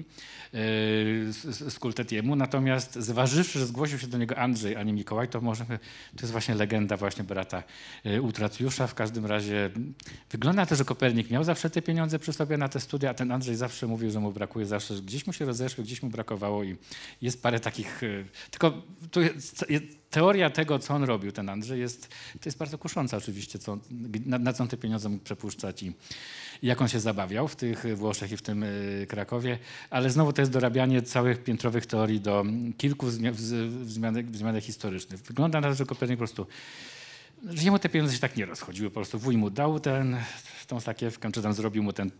Scultettiemu. Natomiast zważywszy, że zgłosił się do niego Andrzej, a nie Mikołaj, to jest właśnie legenda właśnie brata Utracjusza. W każdym razie wygląda na to, że Kopernik miał zawsze te pieniądze przy sobie na te studia, a ten Andrzej zawsze mówił, że mu brakuje, zawsze gdzieś mu się rozeszły, gdzieś mu brakowało i jest parę takich... Tylko tu jest teoria tego, co on robił, ten Andrzej, to jest bardzo kusząca oczywiście, na co on te pieniądze mógł przepuszczać i jak on się zabawiał w tych Włoszech i w tym Krakowie, ale znowu to jest dorabianie całych piętrowych teorii do kilku wzmianek historycznych. Wygląda na to, że Kopernik po prostu, że jemu te pieniądze się tak nie rozchodziły, po prostu wuj mu dał tą sakiewkę, czy tam zrobił mu ten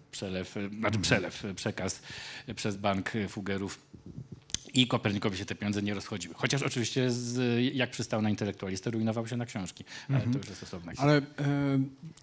przekaz przez bank Fuggerów. I Kopernikowi się te pieniądze nie rozchodziły. Chociaż oczywiście, jak przystał na intelektualistę, rujnował się na książki. Ale to już jest osobna historia.
Ale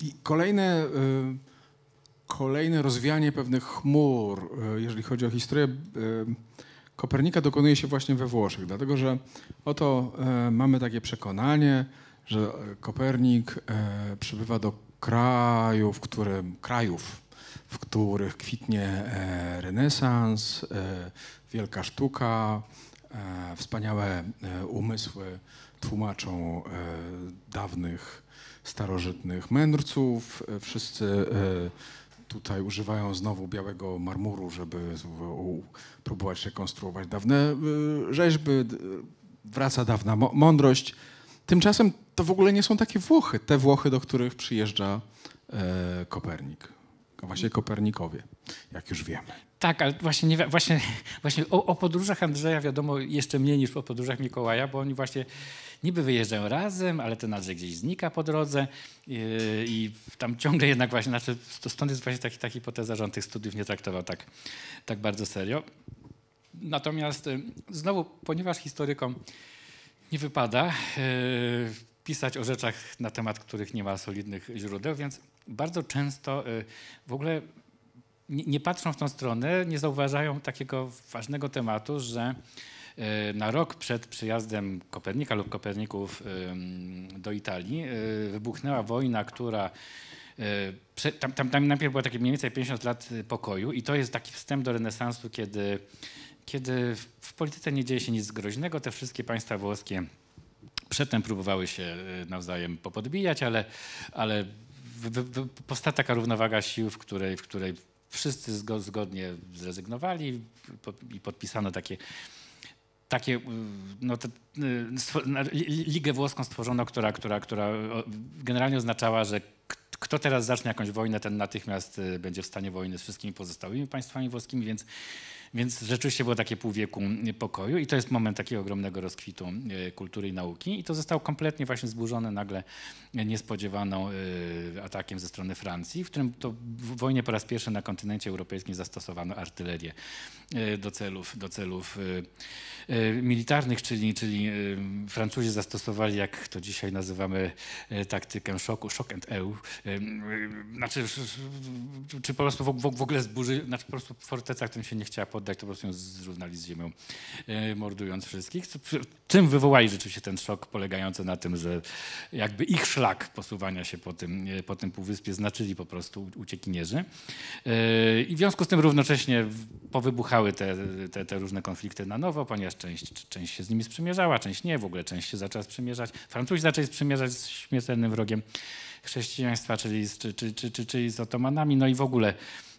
kolejne rozwianie pewnych chmur, jeżeli chodzi o historię Kopernika, dokonuje się właśnie we Włoszech. Dlatego, że oto mamy takie przekonanie, że Kopernik przybywa do krajów, w których kwitnie renesans, wielka sztuka, wspaniałe umysły tłumaczą dawnych, starożytnych mędrców. Wszyscy tutaj używają znowu białego marmuru, żeby próbować rekonstruować dawne rzeźby. Wraca dawna mądrość. Tymczasem to w ogóle nie są takie Włochy, te Włochy, do których przyjeżdża Kopernik. Właśnie Kopernikowie, jak już wiemy.
Tak, ale właśnie o podróżach Andrzeja wiadomo jeszcze mniej niż o podróżach Mikołaja, bo oni właśnie niby wyjeżdżają razem, ale ten Andrzej gdzieś znika po drodze i tam ciągle jednak właśnie, stąd jest właśnie ta hipoteza, że on tych studiów nie traktował tak bardzo serio. Natomiast znowu, ponieważ historykom nie wypada pisać o rzeczach, na temat których nie ma solidnych źródeł, więc bardzo często w ogóle nie patrzą w tą stronę, nie zauważają takiego ważnego tematu, że na rok przed przyjazdem Kopernika lub Koperników do Italii wybuchnęła wojna, która tam najpierw było takie mniej więcej 50 lat pokoju i to jest taki wstęp do renesansu, kiedy w polityce nie dzieje się nic groźnego, te wszystkie państwa włoskie przedtem próbowały się nawzajem popodbijać, ale powstała taka równowaga sił, w której wszyscy zgodnie zrezygnowali i podpisano Ligę Włoską stworzono, która generalnie oznaczała, że kto teraz zacznie jakąś wojnę, ten natychmiast będzie w stanie wojny z wszystkimi pozostałymi państwami włoskimi, więc rzeczywiście było takie pół wieku pokoju i to jest moment takiego ogromnego rozkwitu kultury i nauki i to zostało kompletnie właśnie zburzone nagle niespodziewaną atakiem ze strony Francji, w którym to w wojnie po raz pierwszy na kontynencie europejskim zastosowano artylerię do celów militarnych, czyli Francuzi zastosowali, jak to dzisiaj nazywamy, taktykę shock and awe, znaczy, czy po prostu w ogóle zburzyli, znaczy po prostu forteca, którym się nie chciała poddać, to po prostu ją zrównali z ziemią, mordując wszystkich. Czym wywołali rzeczywiście ten szok polegający na tym, że jakby ich szlak posuwania się po tym półwyspie znaczyli po prostu uciekinierzy. I w związku z tym równocześnie powybuchały te różne konflikty na nowo, ponieważ część się z nimi sprzymierzała, część nie, w ogóle część się zaczęła sprzymierzać. Francuzi zaczęli sprzymierzać z śmiertelnym wrogiem chrześcijaństwa, czyli z Otomanami, no i w ogóle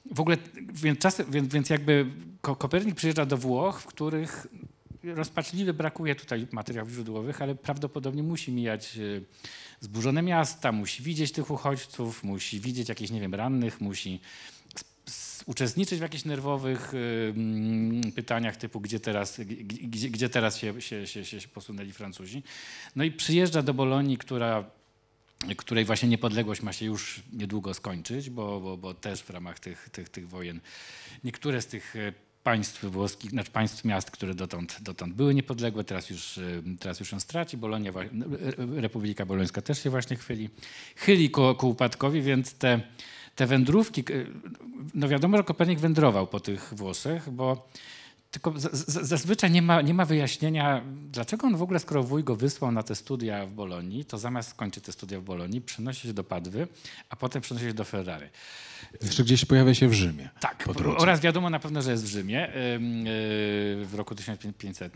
więc jakby Kopernik przyjeżdża do Włoch, w których rozpaczliwie brakuje tutaj materiałów źródłowych, ale prawdopodobnie musi mijać zburzone miasta, musi widzieć tych uchodźców, musi widzieć jakichś, nie wiem, rannych, musi uczestniczyć w jakichś nerwowych pytaniach typu gdzie teraz się posunęli Francuzi. No i przyjeżdża do Bolonii, której właśnie niepodległość ma się już niedługo skończyć, bo też w ramach tych wojen niektóre z tych państw włoskich, znaczy państw miast, które dotąd były niepodległe, teraz już ją straci. Republika Bolońska też się właśnie chyli ku upadkowi, więc te wędrówki, no wiadomo, że Kopernik wędrował po tych Włoszech, bo tylko zazwyczaj nie ma wyjaśnienia, dlaczego on w ogóle, skoro wuj go wysłał na te studia w Bolonii, to zamiast skończyć te studia w Bolonii, przenosi się do Padwy, a potem przenosi się do Ferrary.
Jeszcze gdzieś pojawia się w Rzymie.
Tak, oraz wiadomo na pewno, że jest w Rzymie w roku 1500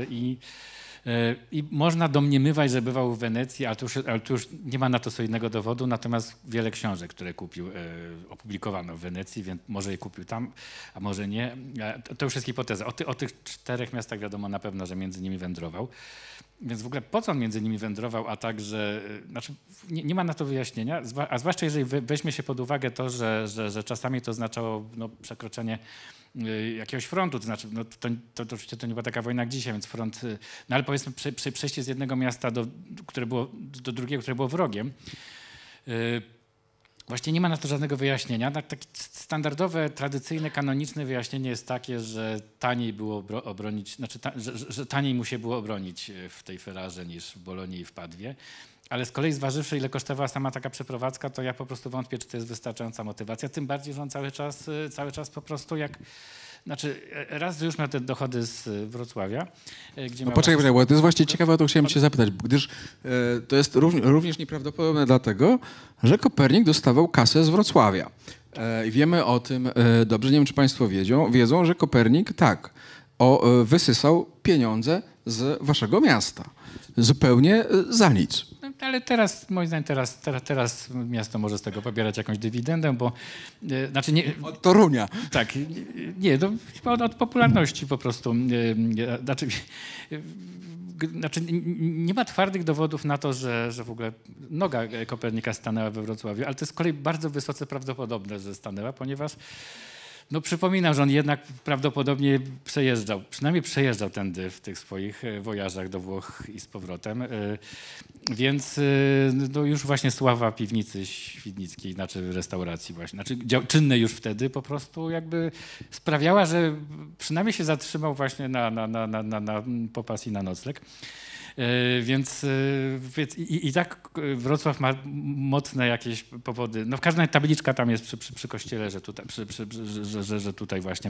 i można domniemywać, że bywał w Wenecji, ale to już nie ma na to solidnego dowodu, natomiast wiele książek, które kupił, opublikowano w Wenecji, więc może je kupił tam, a może nie. To już jest hipoteza. O tych 4 miastach wiadomo na pewno, że między nimi wędrował. Więc w ogóle po co on między nimi wędrował, a także, znaczy nie ma na to wyjaśnienia, a zwłaszcza jeżeli weźmie się pod uwagę to, że czasami to oznaczało przekroczenie jakiegoś frontu, to znaczy to oczywiście to nie była taka wojna jak dzisiaj, więc front, no ale powiedzmy przejście z jednego miasta do drugiego, które było wrogiem. Właściwie nie ma na to żadnego wyjaśnienia. Takie standardowe, tradycyjne, kanoniczne wyjaśnienie jest takie, że taniej było obronić, znaczy że taniej mu się było obronić w tej Ferrarze niż w Bolonii i w Padwie. Ale z kolei zważywszy, ile kosztowała sama taka przeprowadzka, to ja po prostu wątpię, czy to jest wystarczająca motywacja. Tym bardziej, że on cały czas po prostu znaczy raz już miał te dochody z Wrocławia, gdzie miał...
Poczekaj, bo to jest właśnie ciekawe, to chciałem cię zapytać, gdyż to jest również nieprawdopodobne dlatego, że Kopernik dostawał kasę z Wrocławia. I wiemy o tym dobrze, nie wiem, czy państwo wiedzą, że Kopernik wysysał pieniądze z waszego miasta. Zupełnie za nic.
Ale teraz, moim zdaniem, teraz miasto może z tego pobierać jakąś dywidendę, bo znaczy nie...
Od Torunia.
Tak, nie, to chyba od popularności po prostu. Znaczy nie ma twardych dowodów na to, że w ogóle noga Kopernika stanęła we Wrocławiu, ale to jest z kolei bardzo wysoce prawdopodobne, że stanęła, ponieważ No przypominam, że on jednak prawdopodobnie przynajmniej przejeżdżał tędy w tych swoich wojażach do Włoch i z powrotem. Więc no już właśnie sława piwnicy świdnickiej, znaczy restauracji właśnie, znaczy czynnej już wtedy po prostu jakby sprawiała, że przynajmniej się zatrzymał właśnie na popas i na nocleg. Więc i tak Wrocław ma mocne jakieś powody. No w każdym razie tabliczka tam jest przy kościele, że tutaj, że tutaj właśnie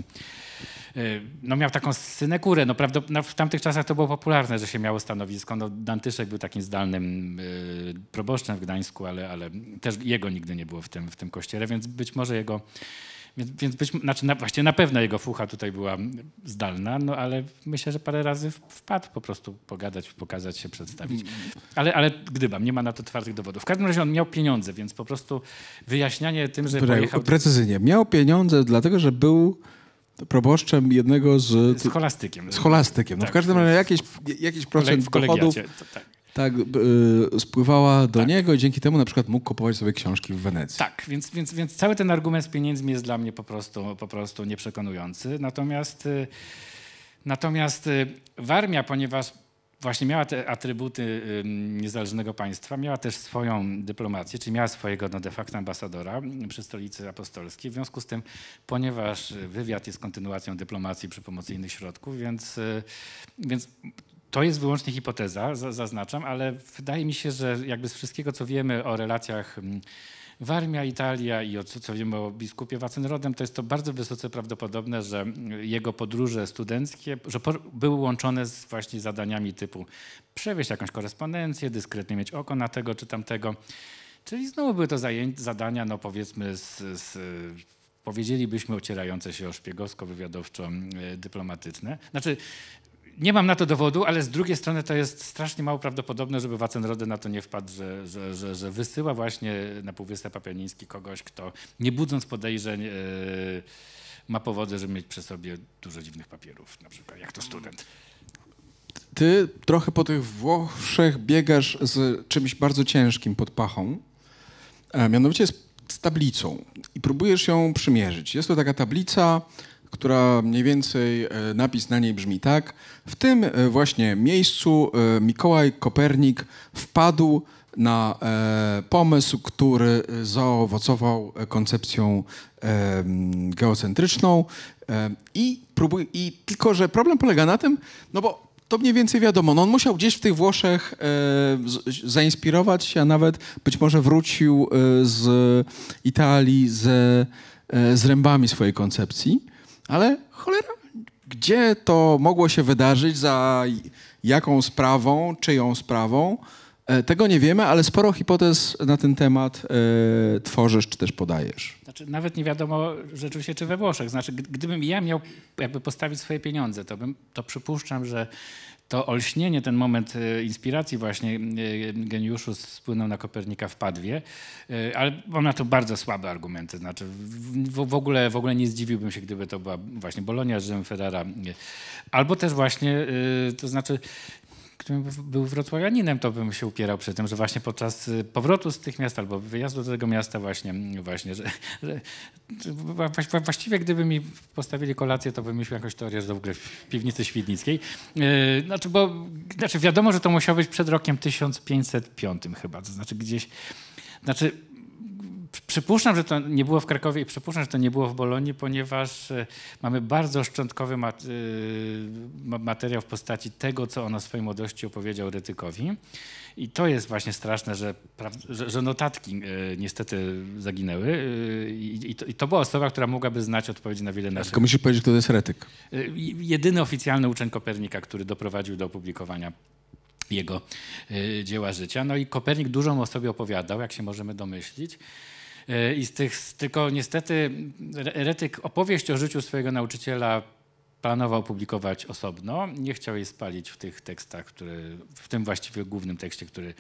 no miał taką synekurę. No, w tamtych czasach to było popularne, że się miało stanowisko. No, Dantyszek był takim zdalnym proboszczem w Gdańsku, ale też jego nigdy nie było w tym kościele, więc być może jego... Właściwie na pewno jego fucha tutaj była zdalna, no ale myślę, że parę razy wpadł po prostu pogadać, pokazać się, przedstawić. Ale gdybam, nie ma na to twardych dowodów. W każdym razie on miał pieniądze, więc po prostu wyjaśnianie tym, że pojechał...
Precyzyjnie, miał pieniądze dlatego, że był proboszczem jednego z...
Scholastykiem.
Scholastykiem. No
tak,
w każdym razie jakiś procent dochodów... Tak, spływała do niego i dzięki temu na przykład mógł kupować sobie książki w Wenecji.
Tak, więc cały ten argument z pieniędzmi jest dla mnie po prostu nieprzekonujący. Natomiast Warmia, ponieważ właśnie miała te atrybuty niezależnego państwa, miała też swoją dyplomację, czyli miała swojego de facto ambasadora przy stolicy apostolskiej. W związku z tym, ponieważ wywiad jest kontynuacją dyplomacji przy pomocy innych środków, więc to jest wyłącznie hipoteza, zaznaczam, ale wydaje mi się, że jakby z wszystkiego, co wiemy o relacjach Warmia, Italia i co wiemy o biskupie Wacynrodem, to jest to bardzo wysoce prawdopodobne, że jego podróże studenckie były łączone z właśnie zadaniami typu przewieźć jakąś korespondencję, dyskretnie mieć oko na tego czy tamtego. Czyli znowu były to zadania, no powiedzmy powiedzielibyśmy ocierające się o szpiegowsko-wywiadowczo-dyplomatyczne. Znaczy, nie mam na to dowodu, ale z drugiej strony to jest strasznie mało prawdopodobne, żeby Wacynrody na to nie wpadł, że wysyła właśnie na Półwysep Apeniński kogoś, kto nie budząc podejrzeń ma powody, żeby mieć przy sobie dużo dziwnych papierów, na przykład jak to student.
Ty trochę po tych Włoszech biegasz z czymś bardzo ciężkim pod pachą, mianowicie z tablicą i próbujesz ją przymierzyć. Jest to taka tablica, która mniej więcej napis na niej brzmi tak. W tym właśnie miejscu Mikołaj Kopernik wpadł na pomysł, który zaowocował koncepcją geocentryczną i tylko, że problem polega na tym, no bo to mniej więcej wiadomo, no on musiał gdzieś w tych Włoszech zainspirować się, a nawet być może wrócił z Italii z rębami swojej koncepcji. Ale cholera, gdzie to mogło się wydarzyć, za jaką sprawą, czyją sprawą, tego nie wiemy, ale sporo hipotez na ten temat tworzysz czy też podajesz.
Znaczy, nawet nie wiadomo rzeczywiście, czy we Włoszech. Znaczy, gdybym ja miał jakby postawić swoje pieniądze, to przypuszczam, że to olśnienie, ten moment inspiracji właśnie geniuszu spłynął na Kopernika w Padwie, ale mam na to bardzo słabe argumenty. Znaczy w ogóle nie zdziwiłbym się, gdyby to była właśnie Bologna, Rzym, Ferrara. Albo też właśnie, to znaczy gdybym był wrocławianinem, to bym się upierał przy tym, że właśnie podczas powrotu z tych miast albo wyjazdu do tego miasta że właściwie gdyby mi postawili kolację, to bym myślał jakąś teorię, że to w ogóle w piwnicy świdnickiej. Znaczy wiadomo, że to musiało być przed rokiem 1505 chyba, to znaczy gdzieś, przypuszczam, że to nie było w Krakowie i przypuszczam, że to nie było w Bolonii, ponieważ mamy bardzo szczątkowy materiał w postaci tego, co on o swojej młodości opowiedział Rytykowi. I to jest właśnie straszne, że notatki niestety zaginęły. I to była osoba, która mogłaby znać odpowiedzi na wiele naszych...
Tylko musisz powiedzieć, kto to jest Retyk.
Jedyny oficjalny uczeń Kopernika, który doprowadził do opublikowania jego dzieła życia. No i Kopernik dużo o sobie opowiadał, jak się możemy domyślić. Tylko niestety Retyk opowieść o życiu swojego nauczyciela planował publikować osobno. Nie chciał jej spalić w tych tekstach, w tym właściwie głównym tekście, który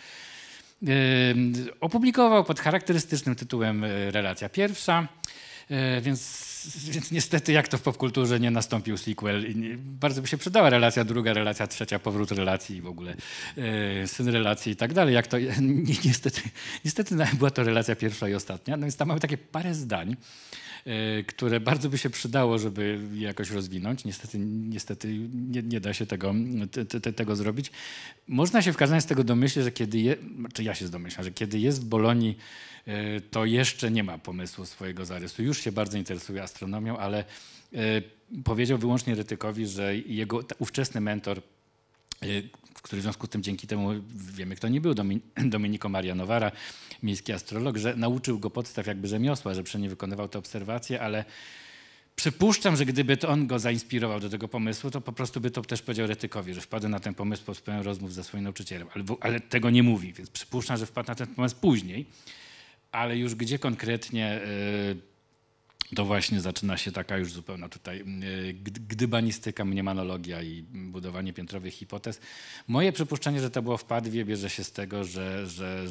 opublikował pod charakterystycznym tytułem Relacja pierwsza. Więc Więc niestety, jak to w popkulturze, nie nastąpił sequel. Bardzo by się przydała relacja druga, relacja trzecia, powrót relacji i w ogóle syn relacji i tak dalej. Jak to, niestety była to relacja pierwsza i ostatnia. No więc tam mamy takie parę zdań, które bardzo by się przydało, żeby je jakoś rozwinąć. Niestety nie da się tego zrobić. Można się w każdym razie z tego domyślić, że czy ja się domyślam, że kiedy jest w Bolonii, to jeszcze nie ma pomysłu swojego zarysu. Już się bardzo interesuje astronomią, ale powiedział wyłącznie Rytykowi, że jego ówczesny mentor, który w związku z tym dzięki temu wiemy, kto nie był, Domenico Maria Novara, miejski astrolog, że nauczył go podstaw jakby rzemiosła, że przy nim wykonywał te obserwacje, ale przypuszczam, że gdyby to on go zainspirował do tego pomysłu, to po prostu by to też powiedział Rytykowi, że wpadł na ten pomysł po spełnieniu rozmów ze swoim nauczycielem, ale tego nie mówi, więc przypuszczam, że wpadł na ten pomysł później, ale już gdzie konkretnie to właśnie zaczyna się taka już zupełna tutaj gdybanistyka, mniemanologia i budowanie piętrowych hipotez. Moje przypuszczenie, że to było w Padwie, bierze się z tego, że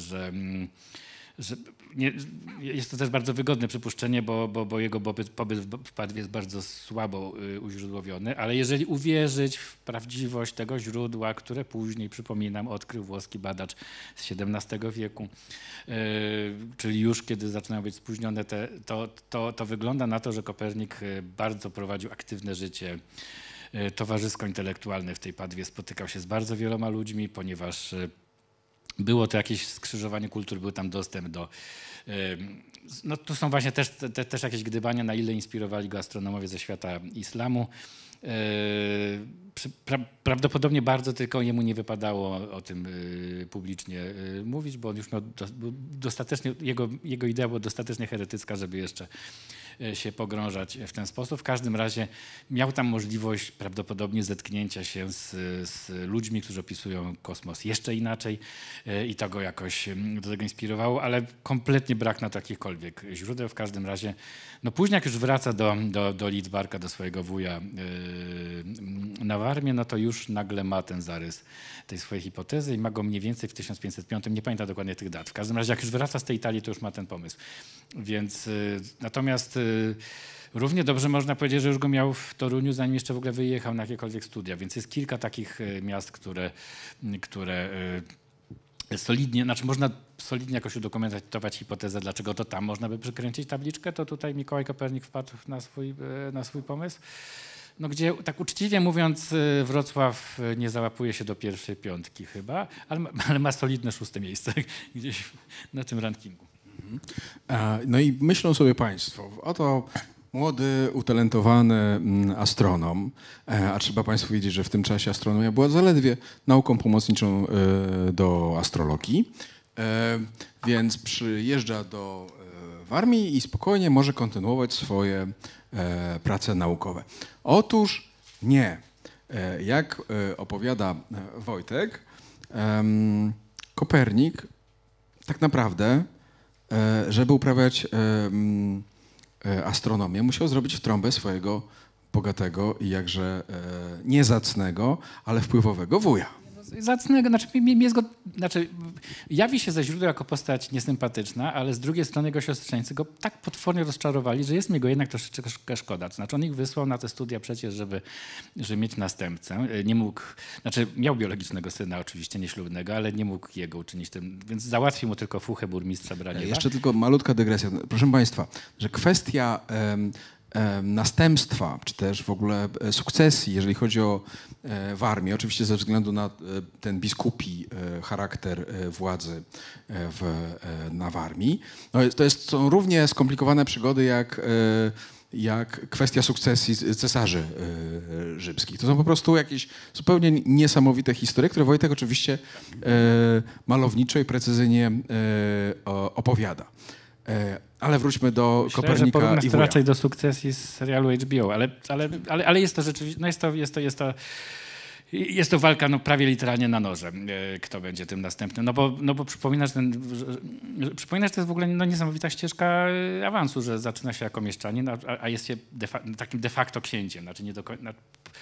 jest to też bardzo wygodne przypuszczenie, bo jego pobyt w Padwie jest bardzo słabo uźródłowiony, ale jeżeli uwierzyć w prawdziwość tego źródła, które później, przypominam, odkrył włoski badacz z XVII wieku, czyli już kiedy zaczynają być spóźnione, to wygląda na to, że Kopernik bardzo prowadził aktywne życie towarzysko-intelektualne w tej Padwie, spotykał się z bardzo wieloma ludźmi, ponieważ było to jakieś skrzyżowanie kultur, był tam dostęp do... No tu są właśnie też jakieś gdybania, na ile inspirowali go astronomowie ze świata islamu. Prawdopodobnie bardzo, tylko jemu nie wypadało o tym publicznie mówić, bo on już miał dostatecznie, jego idea była dostatecznie heretycka, żeby jeszcze się pogrążać w ten sposób. W każdym razie miał tam możliwość prawdopodobnie zetknięcia się z ludźmi, którzy opisują kosmos jeszcze inaczej i to go jakoś do tego inspirowało, ale kompletnie brak na to jakichkolwiek źródeł. W każdym razie, no później jak już wraca do Lidzbarka, do swojego wuja na Warmie, no to już nagle ma ten zarys tej swojej hipotezy i ma go mniej więcej w 1505, nie pamiętam dokładnie tych dat. W każdym razie jak już wraca z tej Italii, to już ma ten pomysł. Więc natomiast równie dobrze można powiedzieć, że już go miał w Toruniu, zanim jeszcze w ogóle wyjechał na jakiekolwiek studia. Więc jest kilka takich miast, które solidnie, znaczy można solidnie jakoś udokumentować hipotezę, dlaczego to tam można by przykręcić tabliczkę, to tutaj Mikołaj Kopernik wpadł na swój pomysł. No gdzie, tak uczciwie mówiąc, Wrocław nie załapuje się do pierwszej piątki chyba, ale ma solidne 6. miejsce gdzieś na tym rankingu.
No i myślą sobie państwo, oto młody, utalentowany astronom, a trzeba państwu wiedzieć, że w tym czasie astronomia była zaledwie nauką pomocniczą do astrologii, więc przyjeżdża do Warmii i spokojnie może kontynuować swoje prace naukowe. Otóż nie. Jak opowiada Wojtek, Kopernik tak naprawdę, żeby uprawiać astronomię, musiał zrobić w trąbę swojego bogatego i jakże niezacnego, ale wpływowego wuja.
Zacnego, znaczy jawi się ze źródła jako postać niesympatyczna, ale z drugiej strony jego siostrzeńcy go tak potwornie rozczarowali, że jest mi go jednak troszeczkę szkoda. To znaczy on ich wysłał na te studia przecież, żeby mieć następcę. Nie mógł, znaczy miał biologicznego syna oczywiście, nieślubnego, ale nie mógł jego uczynić tym, więc załatwił mu tylko fuchę burmistrza Braniewa.
Jeszcze tylko malutka dygresja. Proszę państwa, że kwestia następstwa, czy też w ogóle sukcesji, jeżeli chodzi o Warmię, oczywiście ze względu na ten biskupi charakter władzy na Warmii, no są równie skomplikowane przygody jak kwestia sukcesji cesarzy rzymskich. To są po prostu jakieś zupełnie niesamowite historie, które Wojtek oczywiście malowniczo i precyzyjnie opowiada. Ale wróćmy do Kopernika
że
i
to
wuja.
raczej do sukcesji z serialu HBO, ale jest to rzeczywiście, no jest to walka no, prawie literalnie na noże, kto będzie tym następnym. No bo przypominasz, przypominasz, że to jest w ogóle no, niesamowita ścieżka awansu, że zaczyna się jako mieszczanin, a jest się takim de facto księciem. Znaczy nie do końca,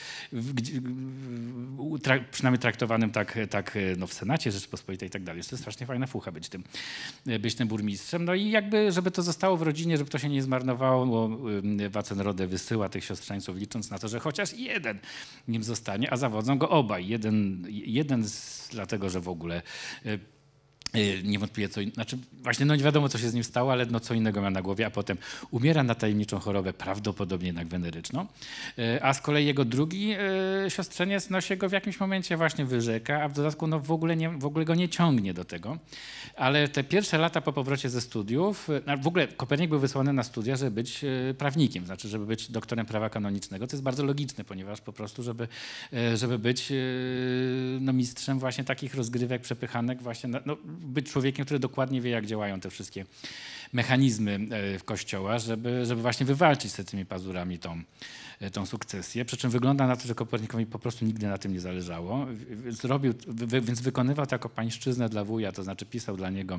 przynajmniej traktowanym tak no, w Senacie Rzeczypospolitej i tak dalej. To jest strasznie fajna fucha być tym burmistrzem. No i jakby, żeby to zostało w rodzinie, żeby to się nie zmarnowało, bo Wacenrode wysyła tych siostrzeńców, licząc na to, że chociaż jeden nim zostanie, a zawodzą go obaj. Jeden dlatego, że w ogóle niewątpliwie znaczy właśnie no nie wiadomo, co się z nim stało, ale no co innego miał na głowie, a potem umiera na tajemniczą chorobę, prawdopodobnie jednak weneryczną. A z kolei jego drugi siostrzeniec no się go w jakimś momencie właśnie wyrzeka, a w dodatku no w ogóle go nie ciągnie do tego. Ale te pierwsze lata po powrocie ze studiów, w ogóle Kopernik był wysłany na studia, żeby być prawnikiem, znaczy żeby być doktorem prawa kanonicznego. To jest bardzo logiczne, ponieważ po prostu, żeby być no, mistrzem właśnie takich rozgrywek, przepychanek właśnie, no, być człowiekiem, który dokładnie wie, jak działają te wszystkie mechanizmy Kościoła, żeby właśnie wywalczyć z tymi pazurami tą sukcesję. Przy czym wygląda na to, że Kopernikowi po prostu nigdy na tym nie zależało. Więc wykonywał to jako pańszczyznę dla wuja, to znaczy pisał dla niego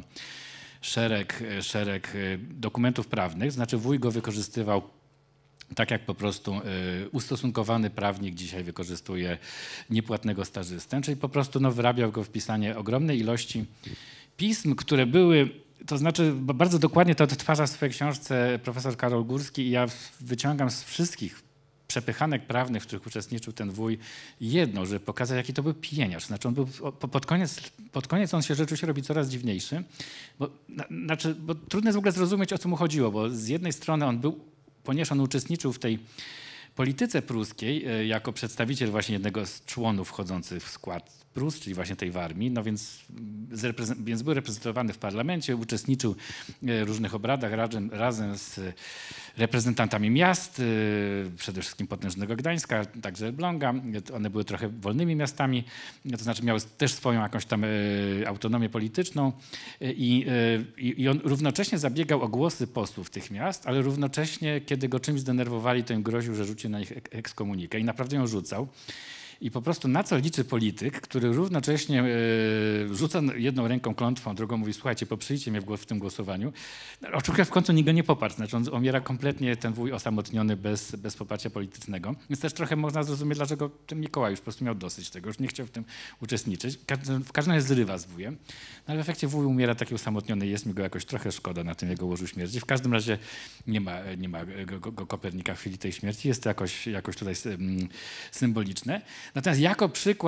szereg dokumentów prawnych, znaczy wuj go wykorzystywał tak jak po prostu ustosunkowany prawnik dzisiaj wykorzystuje niepłatnego stażystę, czyli po prostu no, wyrabiał go w pisanie ogromnej ilości pism, które były, to znaczy bardzo dokładnie to odtwarza w swojej książce profesor Karol Górski i ja wyciągam z wszystkich przepychanek prawnych, w których uczestniczył ten wuj, jedno, żeby pokazać, jaki to był pieniarz. Znaczy on był, pod koniec on się rzeczywiście robi coraz dziwniejszy, bo trudno jest w ogóle zrozumieć, o co mu chodziło, bo z jednej strony ponieważ on uczestniczył w tej polityce pruskiej jako przedstawiciel właśnie jednego z członów wchodzących w skład Prus, czyli właśnie tej Warmii, no więc był reprezentowany w parlamencie, uczestniczył w różnych obradach razem z reprezentantami miast, przede wszystkim potężnego Gdańska, także Elbląga. One były trochę wolnymi miastami, to znaczy miały też swoją jakąś tam autonomię polityczną i on równocześnie zabiegał o głosy posłów tych miast, ale równocześnie, kiedy go czymś zdenerwowali, to im groził, że rzuci na nich ekskomunikę i naprawdę ją rzucał. I po prostu na co liczy polityk, który równocześnie rzuca jedną ręką klątwą, drugą mówi, słuchajcie, poprzyjcie mnie w tym głosowaniu. Oczywiście w końcu nikt go nie poparł, znaczy on umiera kompletnie, ten wuj osamotniony, bez poparcia politycznego. Więc też trochę można zrozumieć, dlaczego ten Mikołaj już po prostu miał dosyć tego, już nie chciał w tym uczestniczyć. W każdym razie zrywa z wujem. No ale w efekcie wuj umiera taki osamotniony, jest mi go jakoś trochę szkoda na tym jego łożu śmierci. W każdym razie nie ma go Kopernika w chwili tej śmierci. Jest to jakoś tutaj symboliczne. Natomiast jako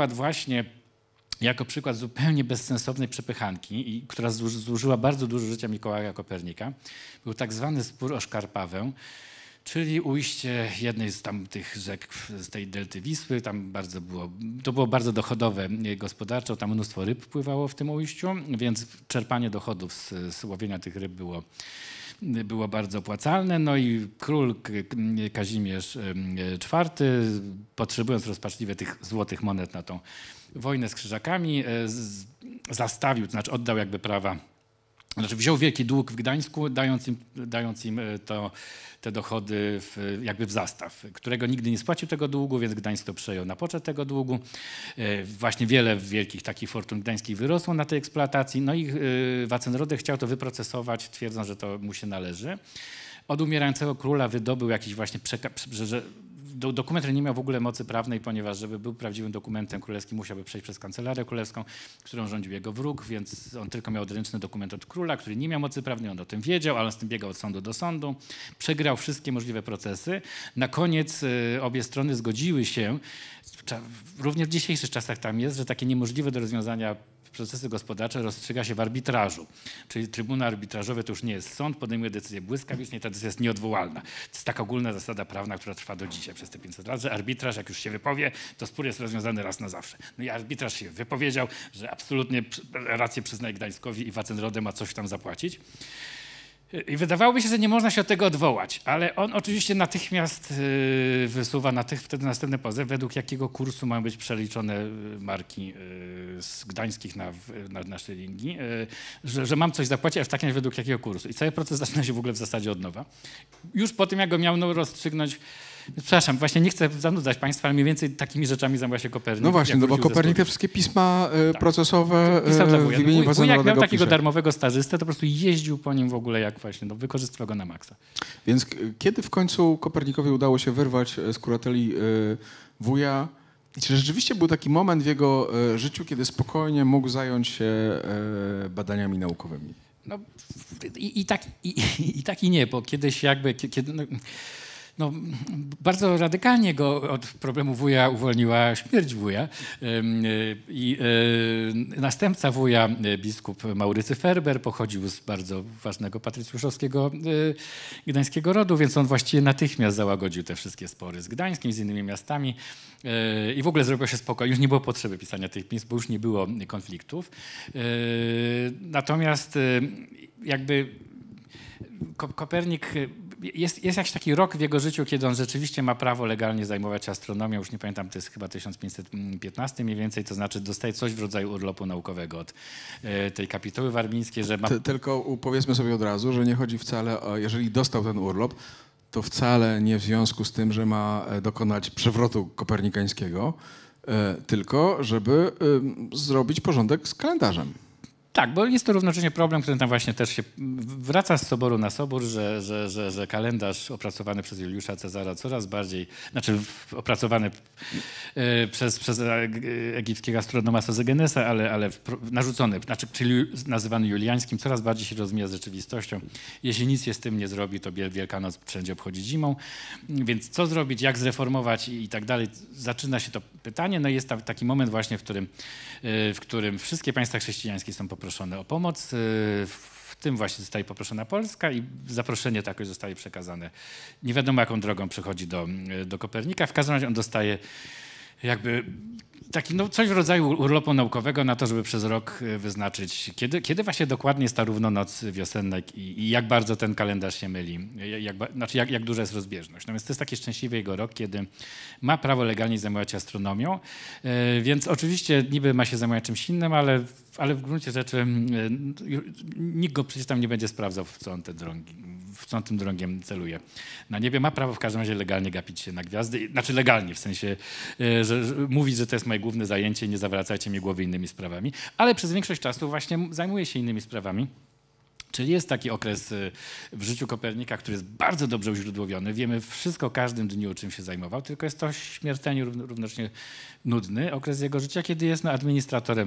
przykład zupełnie bezsensownej przepychanki, która zużyła bardzo dużo życia Mikołaja Kopernika, był tak zwany spór o Szkarpawę, czyli ujście jednej z tych rzek z tej delty Wisły. To było bardzo dochodowe gospodarczo, tam mnóstwo ryb pływało w tym ujściu, więc czerpanie dochodów z łowienia tych ryb było bardzo opłacalne. No i król Kazimierz IV, potrzebując rozpaczliwie tych złotych monet na tą wojnę z Krzyżakami, zastawił, to znaczy oddał jakby prawa, znaczy wziął wielki dług w Gdańsku, dając im te dochody jakby w zastaw, którego nigdy nie spłacił tego długu, więc Gdańsk to przejął na poczet tego długu. Właśnie wiele wielkich takich fortun gdańskich wyrosło na tej eksploatacji. No i Wacenrode chciał to wyprocesować, twierdząc, że to mu się należy. Od umierającego króla wydobył jakiś właśnie że dokument, który nie miał w ogóle mocy prawnej, ponieważ żeby był prawdziwym dokumentem królewskim, musiałby przejść przez kancelarię królewską, którą rządził jego wróg, więc on tylko miał odręczny dokument od króla, który nie miał mocy prawnej, on o tym wiedział, ale on z tym biegał od sądu do sądu. Przegrał wszystkie możliwe procesy. Na koniec obie strony zgodziły się, również w dzisiejszych czasach tam jest, że takie niemożliwe do rozwiązania procesy gospodarcze rozstrzyga się w arbitrażu. Czyli Trybunał Arbitrażowy to już nie jest sąd, podejmuje decyzję błyskawicznie i ta decyzja jest nieodwołalna. To jest taka ogólna zasada prawna, która trwa do dzisiaj przez te 500 lat, że arbitraż jak już się wypowie, to spór jest rozwiązany raz na zawsze. No i arbitraż się wypowiedział, że absolutnie rację przyznaje Gdańskowi i Wacenrode ma coś tam zapłacić. I wydawałoby się, że nie można się od tego odwołać, ale on oczywiście natychmiast wysuwa wtedy następny pozew, według jakiego kursu mają być przeliczone marki z gdańskich na szylingi, że mam coś zapłacić, ale w takim razie według jakiego kursu. I cały proces zaczyna się w ogóle w zasadzie od nowa. Już po tym, jak go miał rozstrzygnąć Przepraszam, właśnie nie chcę zanudzać Państwa, ale mniej więcej takimi rzeczami zajmował się Kopernik.
No właśnie, no bo Kopernik te wszystkie pisma procesowe w imieniu Władzy
Jak miał
Narodowego
takiego
pisze.
darmowego stażystę, to po prostu jeździł po nim w ogóle jak właśnie, no, wykorzystywał go na maksa.
Więc kiedy w końcu Kopernikowi udało się wyrwać z kurateli wuja? I czy rzeczywiście był taki moment w jego życiu, kiedy spokojnie mógł zająć się badaniami naukowymi?
No, i tak i nie, bo kiedyś jakby, no, bardzo radykalnie go od problemu wuja uwolniła śmierć wuja i następca wuja, biskup Maurycy Ferber, pochodził z bardzo ważnego patrycjuszowskiego gdańskiego rodu, więc on właściwie natychmiast załagodził te wszystkie spory z Gdańskiem, z innymi miastami i w ogóle zrobiło się spokojnie. Już nie było potrzeby pisania tych pism, bo już nie było konfliktów. Natomiast jakby Kopernik, jest jakiś taki rok w jego życiu, kiedy on rzeczywiście ma prawo legalnie zajmować się astronomią. Już nie pamiętam, to jest chyba 1515 mniej więcej, to znaczy dostaje coś w rodzaju urlopu naukowego od tej kapituły warmińskiej, że ma...
Tylko powiedzmy sobie od razu, że nie chodzi wcale o, jeżeli dostał ten urlop, to wcale nie w związku z tym, że ma dokonać przewrotu kopernikańskiego, tylko żeby zrobić porządek z kalendarzem.
Tak, bo jest to równocześnie problem, który tam właśnie też się wraca z soboru na sobór, że kalendarz opracowany przez Juliusza Cezara coraz bardziej, znaczy opracowany przez egipskiego astronoma Sozegenesa, ale narzucony, znaczy, czyli nazywany juliańskim, coraz bardziej się rozmija z rzeczywistością. Jeśli nic się z tym nie zrobi, to Wielkanoc wszędzie obchodzi zimą. Więc co zrobić, jak zreformować i tak dalej. Zaczyna się to pytanie. No i jest taki moment właśnie, w którym wszystkie państwa chrześcijańskie są poproszone o pomoc. W tym właśnie zostaje poproszona Polska i zaproszenie takie zostaje przekazane. Nie wiadomo, jaką drogą przychodzi do Kopernika. W każdym razie on dostaje jakby taki, no, coś w rodzaju urlopu naukowego na to, żeby przez rok wyznaczyć, kiedy właśnie dokładnie jest ta równonoc wiosenna i jak bardzo ten kalendarz się myli, jak duża jest rozbieżność. No więc to jest taki szczęśliwy jego rok, kiedy ma prawo legalnie zajmować się astronomią, więc oczywiście niby ma się zajmować czymś innym, ale w gruncie rzeczy nikt go przecież tam nie będzie sprawdzał, w co on tym drogiem celuje. Na niebie ma prawo w każdym razie legalnie gapić się na gwiazdy, znaczy legalnie, w sensie, że mówić, że to jest moje główne zajęcie, nie zawracajcie mi głowy innymi sprawami, ale przez większość czasu właśnie zajmuje się innymi sprawami. Czyli jest taki okres w życiu Kopernika, który jest bardzo dobrze uźródłowiony. Wiemy wszystko o każdym dniu, czym się zajmował, tylko jest to śmiertelnie równocześnie nudny okres jego życia, kiedy jest administratorem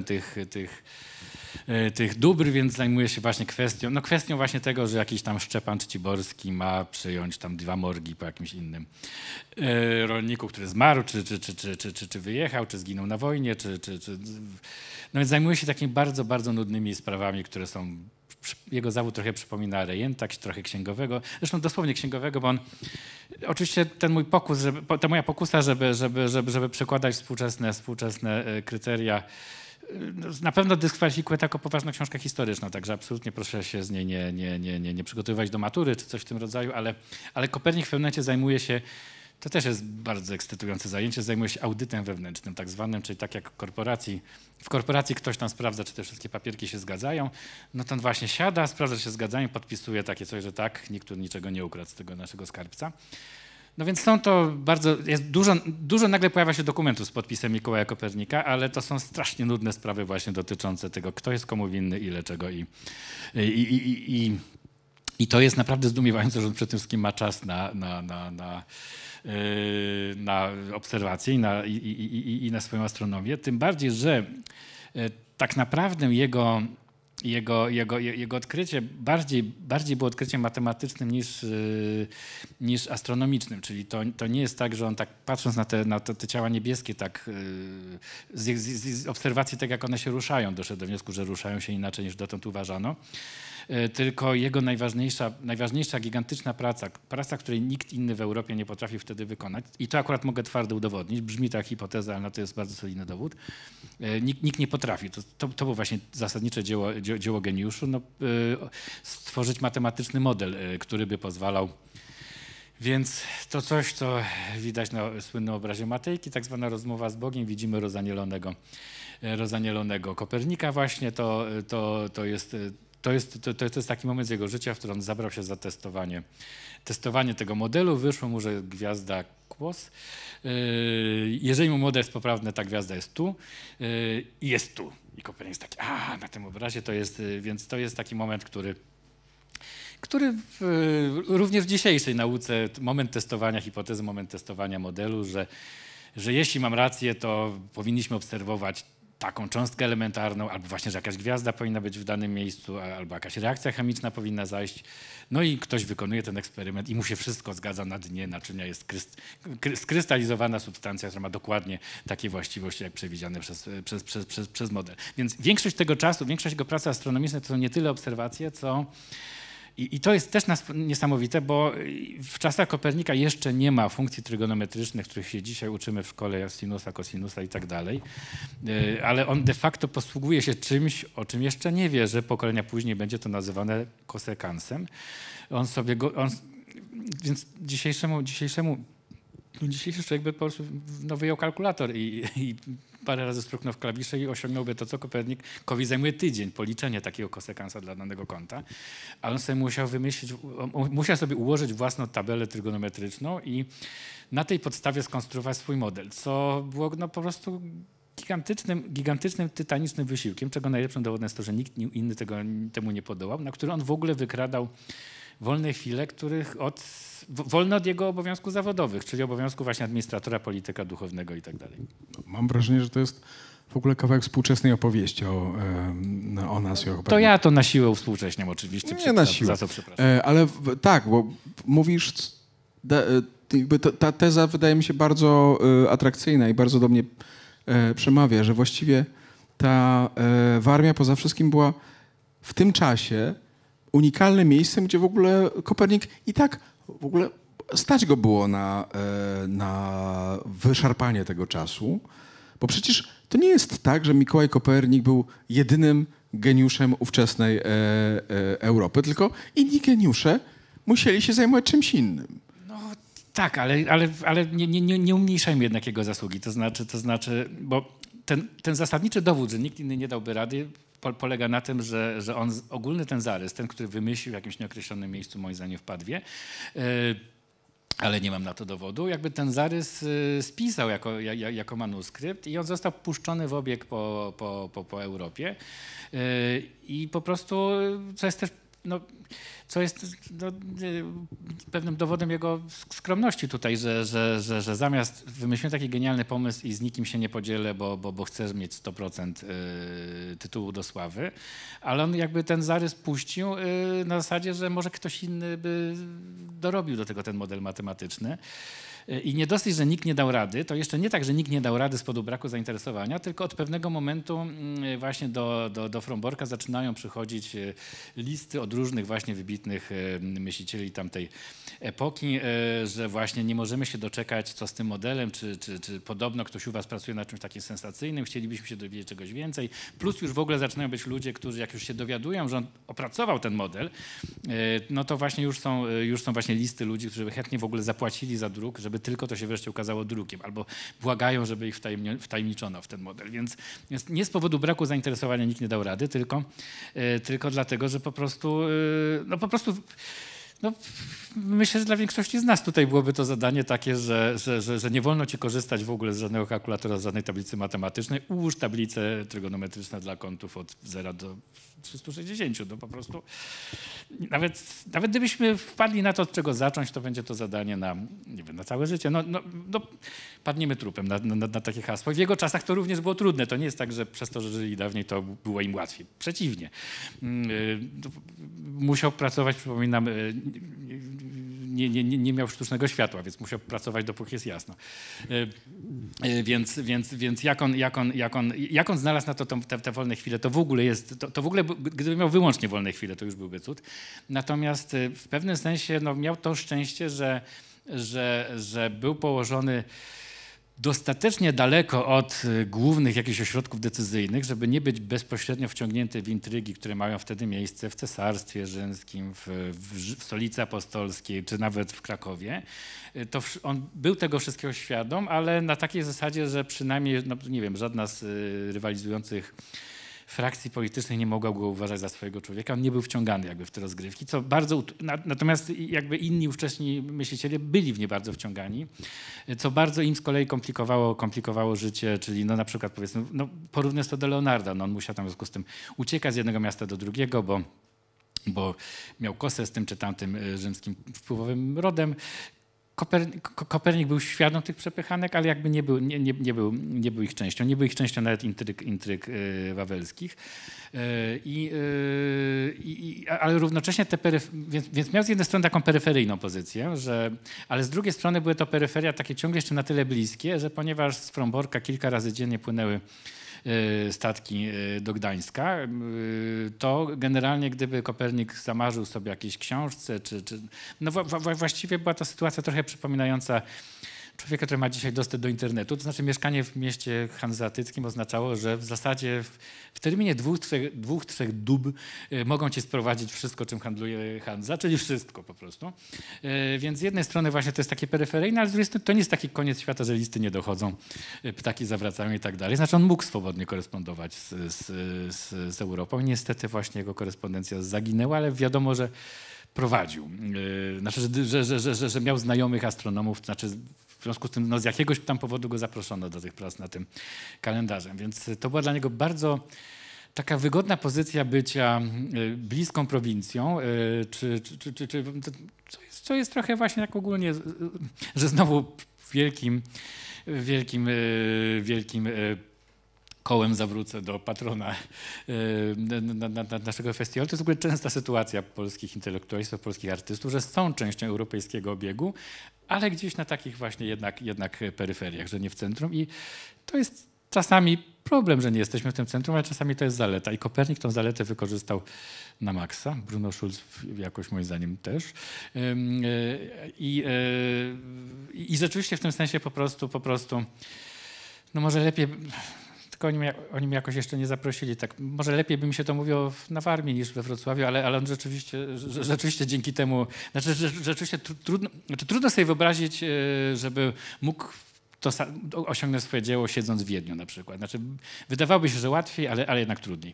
tych dóbr, więc zajmuje się właśnie kwestią właśnie tego, że jakiś tam Szczepan Czciborski ma przyjąć tam 2 morgi po jakimś innym rolniku, który zmarł, czy wyjechał, czy zginął na wojnie, no więc zajmuje się takimi bardzo, bardzo nudnymi sprawami, które są... Jego zawód trochę przypomina rejenta, trochę księgowego, zresztą dosłownie księgowego, bo on oczywiście ta moja pokusa, żeby przekładać współczesne kryteria, na pewno dyskwalifikuje taką poważną książkę historyczną, także absolutnie proszę się z niej nie przygotowywać do matury czy coś w tym rodzaju, ale Kopernik w pewnym momencie zajmuje się, to też jest bardzo ekscytujące zajęcie, zajmuje się audytem wewnętrznym tak zwanym, czyli tak jak w korporacji ktoś tam sprawdza, czy te wszystkie papierki się zgadzają, no to on właśnie siada, sprawdza, czy się zgadzają, podpisuje takie coś, że tak, nikt tu niczego nie ukradł z tego naszego skarbca. No więc są to jest dużo nagle pojawia się dokumentów z podpisem Mikołaja Kopernika, ale to są strasznie nudne sprawy właśnie dotyczące tego, kto jest komu winny, ile czego i to jest naprawdę zdumiewające, że on przede wszystkim ma czas na obserwacje i na swoją astronomię. Tym bardziej, że tak naprawdę jego odkrycie bardziej było odkryciem matematycznym niż astronomicznym. Czyli to nie jest tak, że on tak patrząc na te ciała niebieskie, tak z obserwacji tak jak one się ruszają, doszedł do wniosku, że ruszają się inaczej niż dotąd uważano. Tylko jego najważniejsza gigantyczna praca, której nikt inny w Europie nie potrafił wtedy wykonać. I to akurat mogę twardo udowodnić. Brzmi to jak hipoteza, ale na to jest bardzo solidny dowód. Nikt nie potrafi. To było właśnie zasadnicze dzieło geniuszu. No, stworzyć matematyczny model, który by pozwalał. Więc to coś, co widać na słynnym obrazie Matejki, tak zwana rozmowa z Bogiem. Widzimy rozanielonego Kopernika właśnie. To jest taki moment z jego życia, w którym on zabrał się za testowanie tego modelu. Wyszło mu, że gwiazda Quos. Jeżeli mu model jest poprawny, ta gwiazda jest tu i jest tu. I Kopernik jest taki, na tym obrazie to jest, więc to jest taki moment, który również w dzisiejszej nauce, moment testowania hipotezy, moment testowania modelu, że jeśli mam rację, to powinniśmy obserwować taką cząstkę elementarną, albo właśnie, że jakaś gwiazda powinna być w danym miejscu, albo jakaś reakcja chemiczna powinna zajść. No i ktoś wykonuje ten eksperyment i mu się wszystko zgadza na dnie naczynia. Jest skrystalizowana substancja, która ma dokładnie takie właściwości, jak przewidziane przez model. Więc większość tego czasu, większość jego pracy astronomicznej to są nie tyle obserwacje, co... I to jest też niesamowite, bo w czasach Kopernika jeszcze nie ma funkcji trygonometrycznych, których się dzisiaj uczymy w szkole, sinusa, kosinusa i tak dalej, ale on de facto posługuje się czymś, o czym jeszcze nie wie, że pokolenia później będzie to nazywane kosekansem. Więc dzisiejszy człowiek by po prostu wyjął kalkulator i parę razy struknął w klawisze i osiągnąłby to, co Kopernikowi zajmuje tydzień, policzenie takiego kosekansa dla danego kąta. Ale on sobie musiał sobie ułożyć własną tabelę trygonometryczną i na tej podstawie skonstruować swój model, co było po prostu gigantycznym, tytanicznym wysiłkiem, czego najlepszym dowodem jest to, że nikt inny temu nie podołał, na który on w ogóle wykradał wolne chwile, wolne od jego obowiązków zawodowych, czyli obowiązku właśnie administratora, polityka duchownego i tak dalej.
Mam wrażenie, że to jest w ogóle kawałek współczesnej opowieści o nas i o Koperniku.
To ja to na siłę współcześniam oczywiście.
Nie na siłę.
Za co przepraszam.
Ale tak, bo mówisz, ta teza wydaje mi się bardzo atrakcyjna i bardzo do mnie przemawia, że właściwie ta Warmia poza wszystkim była w tym czasie unikalnym miejscem, gdzie w ogóle Kopernik i tak w ogóle stać go było na wyszarpanie tego czasu, bo przecież to nie jest tak, że Mikołaj Kopernik był jedynym geniuszem ówczesnej Europy, tylko inni geniusze musieli się zajmować czymś innym.
No tak, ale nie umniejszajmy jednak jego zasługi. To znaczy, bo ten zasadniczy dowód, że nikt inny nie dałby rady, polega na tym, że on ogólny ten zarys, ten, który wymyślił w jakimś nieokreślonym miejscu, moim zdaniem w Padwie, ale nie mam na to dowodu, jakby ten zarys spisał jako manuskrypt i on został puszczony w obieg po Europie. I po prostu, co jest pewnym dowodem jego skromności tutaj, że zamiast wymyślić taki genialny pomysł i z nikim się nie podzielę, bo chcę mieć 100% tytułu do sławy, ale on jakby ten zarys puścił na zasadzie, że może ktoś inny by dorobił do tego ten model matematyczny. I nie dosyć, że nikt nie dał rady, to jeszcze nie tak, że nikt nie dał rady z powodu braku zainteresowania, tylko od pewnego momentu właśnie do Fromborka zaczynają przychodzić listy od różnych właśnie wybitnych myślicieli tamtej epoki, że właśnie nie możemy się doczekać, co z tym modelem, czy podobno ktoś u was pracuje nad czymś takim sensacyjnym, chcielibyśmy się dowiedzieć czegoś więcej. Plus już w ogóle zaczynają być ludzie, którzy jak już się dowiadują, że on opracował ten model, no to właśnie już są właśnie listy ludzi, którzy by chętnie w ogóle zapłacili za druk, żeby tylko to się wreszcie ukazało drukiem, albo błagają, żeby ich wtajemniczono w ten model. Więc nie z powodu braku zainteresowania nikt nie dał rady, tylko dlatego, że po prostu myślę, że dla większości z nas tutaj byłoby to zadanie takie, że nie wolno ci korzystać w ogóle z żadnego kalkulatora, z żadnej tablicy matematycznej. Ułóż tablice trygonometryczne dla kątów od 0 do 360. No po prostu nawet gdybyśmy wpadli na to, od czego zacząć, to będzie to zadanie na całe życie. No, padniemy trupem na takie hasło. W jego czasach to również było trudne. To nie jest tak, że przez to, że żyli dawniej, to było im łatwiej. Przeciwnie. Musiał pracować, przypominam, nie miał sztucznego światła, więc musiał pracować, dopóki jest jasno. Więc jak on znalazł na to te wolne chwile, to w ogóle jest, to w ogóle, gdyby miał wyłącznie wolne chwile, to już byłby cud. Natomiast w pewnym sensie miał to szczęście, że był położony dostatecznie daleko od głównych jakichś ośrodków decyzyjnych, żeby nie być bezpośrednio wciągnięty w intrygi, które mają wtedy miejsce w Cesarstwie Rzymskim, w Stolicy Apostolskiej, czy nawet w Krakowie. To on był tego wszystkiego świadom, ale na takiej zasadzie, że przynajmniej, nie wiem, żadna z rywalizujących frakcji politycznej nie mogła go uważać za swojego człowieka. On nie był wciągany jakby w te rozgrywki, co bardzo, natomiast jakby inni ówcześni myśliciele byli w nie bardzo wciągani, co bardzo im z kolei komplikowało życie, czyli no na przykład powiedzmy, no porównując to do Leonarda, no on musiał tam w związku z tym uciekać z jednego miasta do drugiego, bo miał kosę z tym czy tamtym rzymskim wpływowym rodem. Kopernik był świadom tych przepychanek, ale jakby nie był ich częścią. Nie był ich częścią nawet intryg wawelskich. Ale równocześnie więc miał z jednej strony taką peryferyjną pozycję, ale z drugiej strony były to peryferia takie ciągle jeszcze na tyle bliskie, że ponieważ z Fromborka kilka razy dziennie płynęły statki do Gdańska, to generalnie gdyby Kopernik zamarzył sobie jakiejś książce, no właściwie była to sytuacja trochę przypominająca człowieka, który ma dzisiaj dostęp do internetu, to znaczy mieszkanie w mieście hanzeatyckim oznaczało, że w zasadzie w terminie dwóch, trzech dób mogą ci sprowadzić wszystko, czym handluje Hanza, czyli wszystko po prostu. Więc z jednej strony właśnie to jest takie peryferyjne, ale z drugiej strony to nie jest taki koniec świata, że listy nie dochodzą, ptaki zawracają i tak dalej. Znaczy on mógł swobodnie korespondować z Europą. Niestety właśnie jego korespondencja zaginęła, ale wiadomo, że prowadził. Znaczy, że miał znajomych astronomów, znaczy w związku z tym no z jakiegoś tam powodu go zaproszono do tych prac na tym kalendarzem. Więc to była dla niego bardzo taka wygodna pozycja bycia bliską prowincją, co jest trochę właśnie tak ogólnie, że znowu wielkim kołem zawrócę do patrona naszego festiwalu. To jest w ogóle częsta sytuacja polskich intelektualistów, polskich artystów, że są częścią europejskiego obiegu, ale gdzieś na takich właśnie jednak peryferiach, że nie w centrum. I to jest czasami problem, że nie jesteśmy w tym centrum, ale czasami to jest zaleta. I Kopernik tą zaletę wykorzystał na maksa. Bruno Schulz jakoś moim zdaniem też. I rzeczywiście w tym sensie po prostu no może lepiej... Tylko oni mnie jakoś jeszcze nie zaprosili. Tak, może lepiej by mi się to mówiło na Warmii niż we Wrocławiu, ale on rzeczywiście dzięki temu... Rzeczywiście trudno sobie wyobrazić, żeby mógł osiągnąć swoje dzieło siedząc w Wiedniu na przykład. Znaczy, wydawałoby się, że łatwiej, ale jednak trudniej.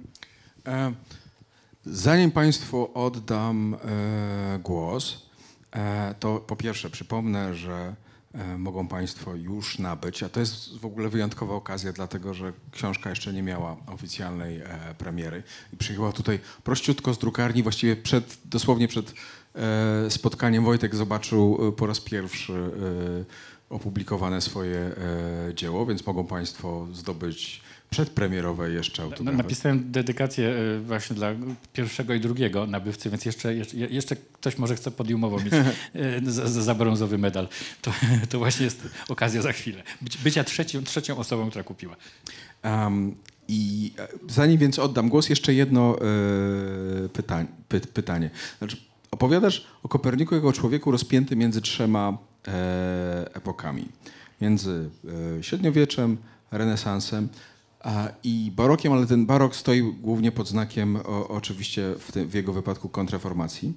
Zanim Państwu oddam głos, to po pierwsze przypomnę, że mogą Państwo już nabyć, a to jest w ogóle wyjątkowa okazja, dlatego że książka jeszcze nie miała oficjalnej premiery i przyjechała tutaj prościutko z drukarni, właściwie dosłownie przed spotkaniem Wojtek zobaczył po raz pierwszy opublikowane swoje dzieło, więc mogą Państwo zdobyć przedpremierowe jeszcze autografy.
Napisałem dedykację właśnie dla pierwszego i drugiego nabywcy, więc jeszcze ktoś może chce podiumowo mieć za brązowy medal. To właśnie jest okazja za chwilę. Bycia trzecią osobą, która kupiła.
I zanim więc oddam głos, jeszcze jedno pytanie. Znaczy, opowiadasz o Koperniku jako o człowieku rozpiętym między trzema epokami. Między średniowieczem, renesansem i barokiem, ale ten barok stoi głównie pod znakiem oczywiście w jego wypadku kontrreformacji.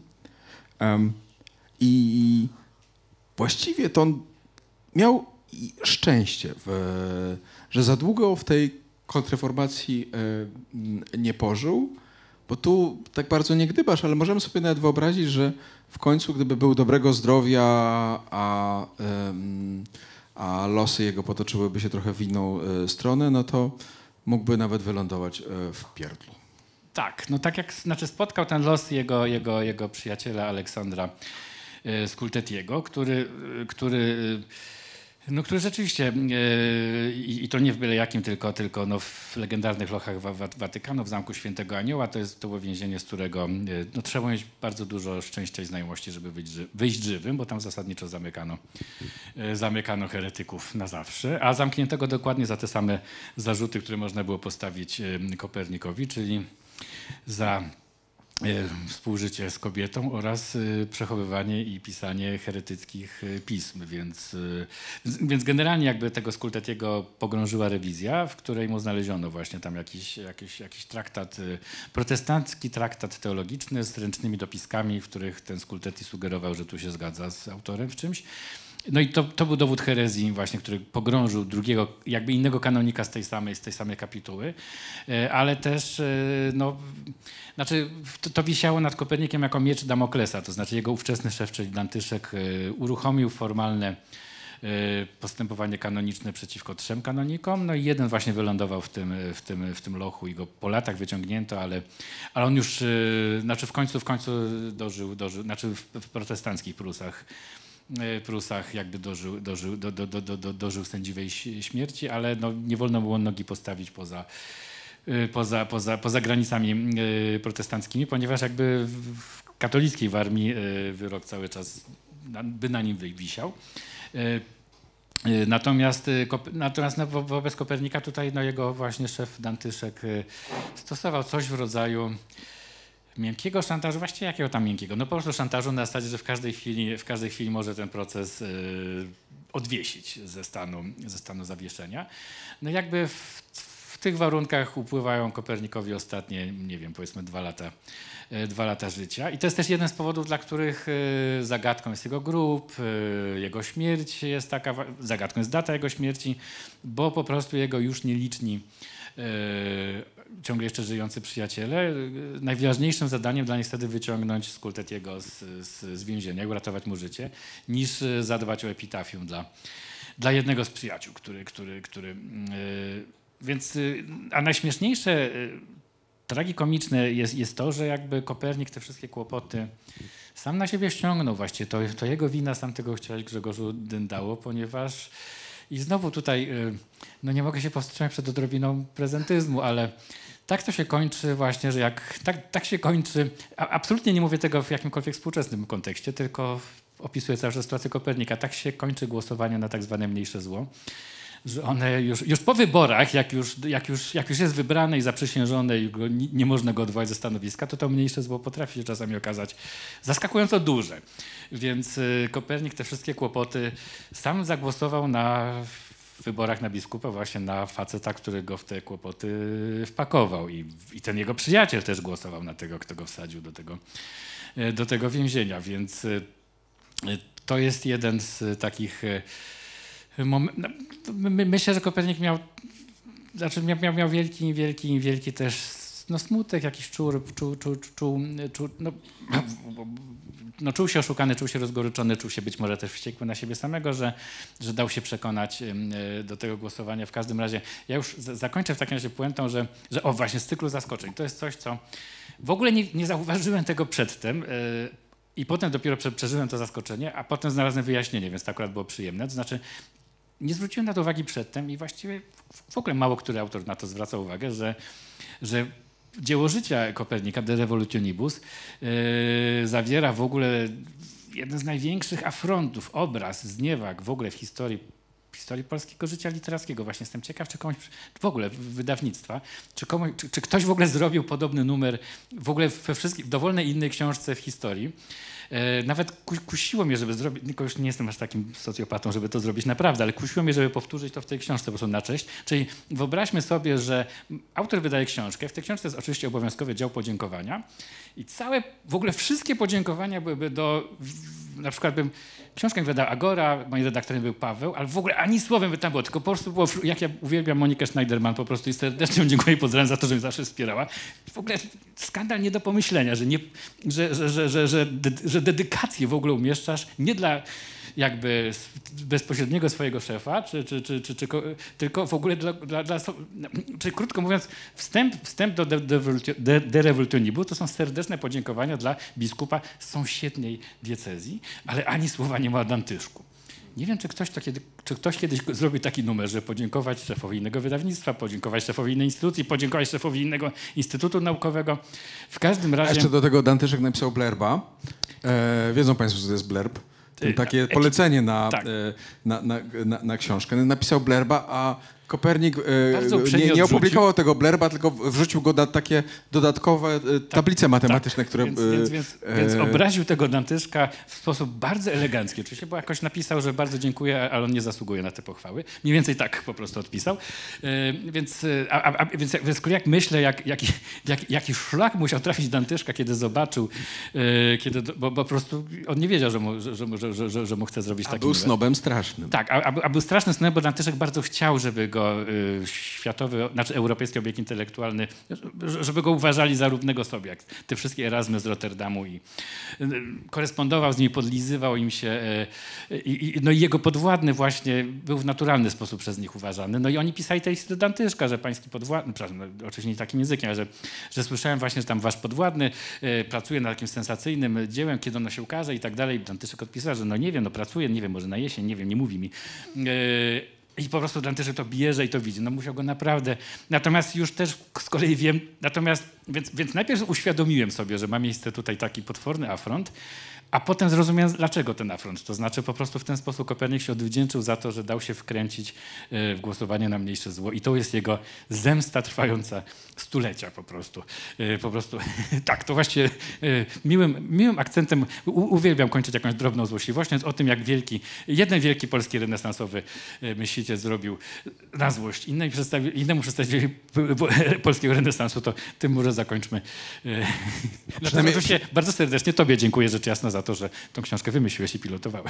I właściwie to on miał szczęście, że za długo w tej kontrreformacji nie pożył, bo tu tak bardzo nie gdybasz, ale możemy sobie nawet wyobrazić, że w końcu, gdyby był dobrego zdrowia, a losy jego potoczyłyby się trochę w inną stronę, no to mógłby nawet wylądować w pierdlu.
Tak, no tak jak spotkał ten los jego przyjaciela Aleksandra Skultetiego, który rzeczywiście, i to nie w byle jakim, tylko no w legendarnych lochach Watykanu, w Zamku Świętego Anioła, to było więzienie, z którego no, trzeba mieć bardzo dużo szczęścia i znajomości, żeby wyjść żywym, bo tam zasadniczo zamykano heretyków na zawsze, a zamkniętego dokładnie za te same zarzuty, które można było postawić Kopernikowi, czyli za współżycie z kobietą oraz przechowywanie i pisanie heretyckich pism. Więc generalnie jakby tego Skultetiego pogrążyła rewizja, w której mu znaleziono właśnie tam jakiś traktat, protestancki traktat teologiczny z ręcznymi dopiskami, w których ten Skulteti sugerował, że tu się zgadza z autorem w czymś. No i to był dowód herezji właśnie, który pogrążył drugiego, jakby innego kanonika z tej samej kapituły, ale też znaczy to wisiało nad Kopernikiem jako miecz Damoklesa, to znaczy jego ówczesny szef, czyli Dantyszek, uruchomił formalne postępowanie kanoniczne przeciwko 3 kanonikom, no i jeden właśnie wylądował w tym lochu i go po latach wyciągnięto, ale on już, znaczy w końcu dożył, znaczy w protestanckich Prusach jakby dożył sędziwej śmierci, ale no, nie wolno było nogi postawić poza granicami protestanckimi, ponieważ jakby w katolickiej Warmii wyrok cały czas by na nim wisiał. Natomiast wobec Kopernika tutaj jego właśnie szef Dantyszek stosował coś w rodzaju miękkiego szantażu, właściwie jakiego tam miękkiego? No po prostu szantażu na zasadzie, że w każdej chwili może ten proces odwiesić ze stanu zawieszenia. No jakby w tych warunkach upływają Kopernikowi ostatnie, nie wiem, powiedzmy 2 lata życia. I to jest też jeden z powodów, dla których zagadką jest jego grób, jego śmierć jest taka, zagadką jest data jego śmierci, bo po prostu jego już nieliczni ciągle jeszcze żyjący przyjaciele, najważniejszym zadaniem dla nich wtedy wyciągnąć Skultetiego z więzienia i uratować mu życie, niż zadbać o epitafium dla jednego z przyjaciół, który więc, a najśmieszniejsze, tragikomiczne jest to, że jakby Kopernik te wszystkie kłopoty sam na siebie ściągnął właściwie. To jego wina, sam tego chciałeś, Grzegorzu, dyndało, ponieważ i znowu tutaj, no nie mogę się powstrzymać przed odrobiną prezentyzmu, ale tak to się kończy właśnie, że tak się kończy, absolutnie nie mówię tego w jakimkolwiek współczesnym kontekście, tylko opisuję całą sytuację Kopernika, tak się kończy głosowanie na tak zwane mniejsze zło, że one już po wyborach, jak już jest wybrane i zaprzysiężone i nie można go odwołać ze stanowiska, to mniejsze zło potrafi się czasami okazać zaskakująco duże. Więc Kopernik te wszystkie kłopoty sam zagłosował w wyborach na biskupa właśnie na faceta, który go w te kłopoty wpakował. I ten jego przyjaciel też głosował na tego, kto go wsadził do tego więzienia. Więc to jest jeden z takich myślę, że Kopernik miał wielki też smutek, jakiś czuł się oszukany, czuł się rozgoryczony, czuł się być może też wściekły na siebie samego, że dał się przekonać do tego głosowania. W każdym razie ja już zakończę w takim razie puentą, że właśnie z cyklu zaskoczeń. To jest coś, co w ogóle nie zauważyłem tego przedtem. I potem dopiero przeżyłem to zaskoczenie, a potem znalazłem wyjaśnienie, więc to akurat było przyjemne. To znaczy, nie zwróciłem na to uwagi przedtem i właściwie w ogóle mało który autor na to zwraca uwagę, że dzieło życia Kopernika, De Revolutionibus, zawiera w ogóle jeden z największych afrontów, obraz, zniewag w ogóle w historii polskiego życia literackiego. Właśnie jestem ciekaw, czy komuś w ogóle wydawnictwa, czy ktoś w ogóle zrobił podobny numer w ogóle we wszystkich, dowolnej innej książce w historii. Nawet kusiło mnie, żeby zrobić, tylko już nie jestem aż takim socjopatą, żeby to zrobić naprawdę, ale kusiło mnie, żeby powtórzyć to w tej książce po prostu na cześć. Czyli wyobraźmy sobie, że autor wydaje książkę, w tej książce jest oczywiście obowiązkowy dział podziękowania i w ogóle wszystkie podziękowania byłyby na przykład książkę mi wydał Agora, moim redaktorem był Paweł, ale w ogóle ani słowem by tam było, tylko po prostu było, jak ja uwielbiam Monikę Schneiderman, po prostu i serdecznie dziękuję i pozdrawiam za to, że mnie zawsze wspierała. W ogóle skandal nie do pomyślenia, że dedykację w ogóle umieszczasz nie dla jakby bezpośredniego swojego szefa, tylko w ogóle czyli krótko mówiąc, wstęp do De Revolutionibus to są serdeczne podziękowania dla biskupa z sąsiedniej diecezji, ale ani słowa nie ma o Dantyszku. Nie wiem, czy ktoś kiedyś zrobił taki numer, że podziękować szefowi innego wydawnictwa, podziękować szefowi innej instytucji, podziękować szefowi innego instytutu naukowego. W każdym razie...
A jeszcze do tego Dantyszek napisał blerba. Wiedzą państwo, co to jest blerb? Takie polecenie na książkę. Napisał blerba, a Kopernik
Bardzo uprzejmie
nie
odrzucił.
opublikował tego blerba, tylko wrzucił go na takie dodatkowe tablice matematyczne, które...
Więc obraził tego Dantyszka w sposób bardzo elegancki. Oczywiście, bo jakoś napisał, że bardzo dziękuję, ale on nie zasługuje na te pochwały. Mniej więcej tak po prostu odpisał. Więc jak myślę, jaki szlak musiał trafić Dantyszka, kiedy zobaczył, bo po prostu on nie wiedział, że mu chce zrobić taki
był
numer.
snobem strasznym.
Tak, a był straszny snobem, bo Dantyszek bardzo chciał, żeby go światowy, znaczy europejski obiekt intelektualny, żeby go uważali za równego sobie, jak te wszystkie Erasmy z Rotterdamu i korespondował z nimi, podlizywał im się no i jego podwładny właśnie był w naturalny sposób przez nich uważany. No i oni pisali tej do Dantyszka, że pański podwładny, przepraszam, no, oczywiście nie takim językiem, ale że słyszałem właśnie, że tam wasz podwładny pracuje nad takim sensacyjnym dziełem, kiedy ono się ukaże i tak dalej. Dantyszek odpisał, że no nie wiem, no pracuje, nie wiem, może na jesień, nie wiem, nie mówi mi. I po prostu Dantyszek to bierze i to widzi. No musiał go naprawdę... Natomiast już też z kolei wiem... Więc najpierw uświadomiłem sobie, że ma miejsce tutaj taki potworny afront, a potem zrozumiałem, dlaczego ten afront. To znaczy po prostu w ten sposób Kopernik się odwdzięczył za to, że dał się wkręcić w głosowanie na mniejsze zło. I to jest jego zemsta trwająca stulecia po prostu. Tak, to właśnie miłym akcentem uwielbiam kończyć jakąś drobną złośliwością o tym, jak jeden wielki polski renesansowy myśliciel zrobił na złość innemu przedstawicielowi polskiego renesansu, to tym może zakończmy. Przynajmniej... Oczywiście bardzo serdecznie tobie dziękuję, rzecz jasna, za to, że tą książkę wymyśliłeś i pilotowałeś.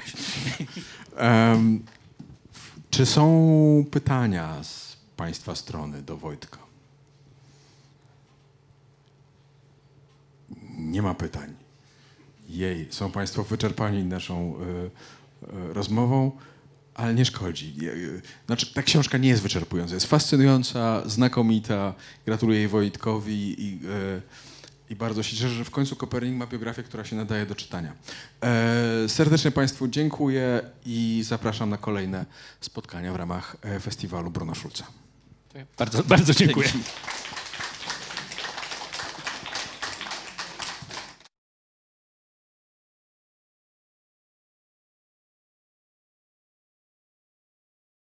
Czy są pytania z państwa strony do Wojtka? Nie ma pytań. Są państwo wyczerpani naszą rozmową, ale nie szkodzi. Znaczy, ta książka nie jest wyczerpująca. Jest fascynująca, znakomita. Gratuluję jej Wojtkowi i bardzo się cieszę, że w końcu Kopernik ma biografię, która się nadaje do czytania. Serdecznie państwu dziękuję i zapraszam na kolejne spotkania w ramach festiwalu Bruna Schulza.
Bardzo, bardzo dziękuję.
Dzięki.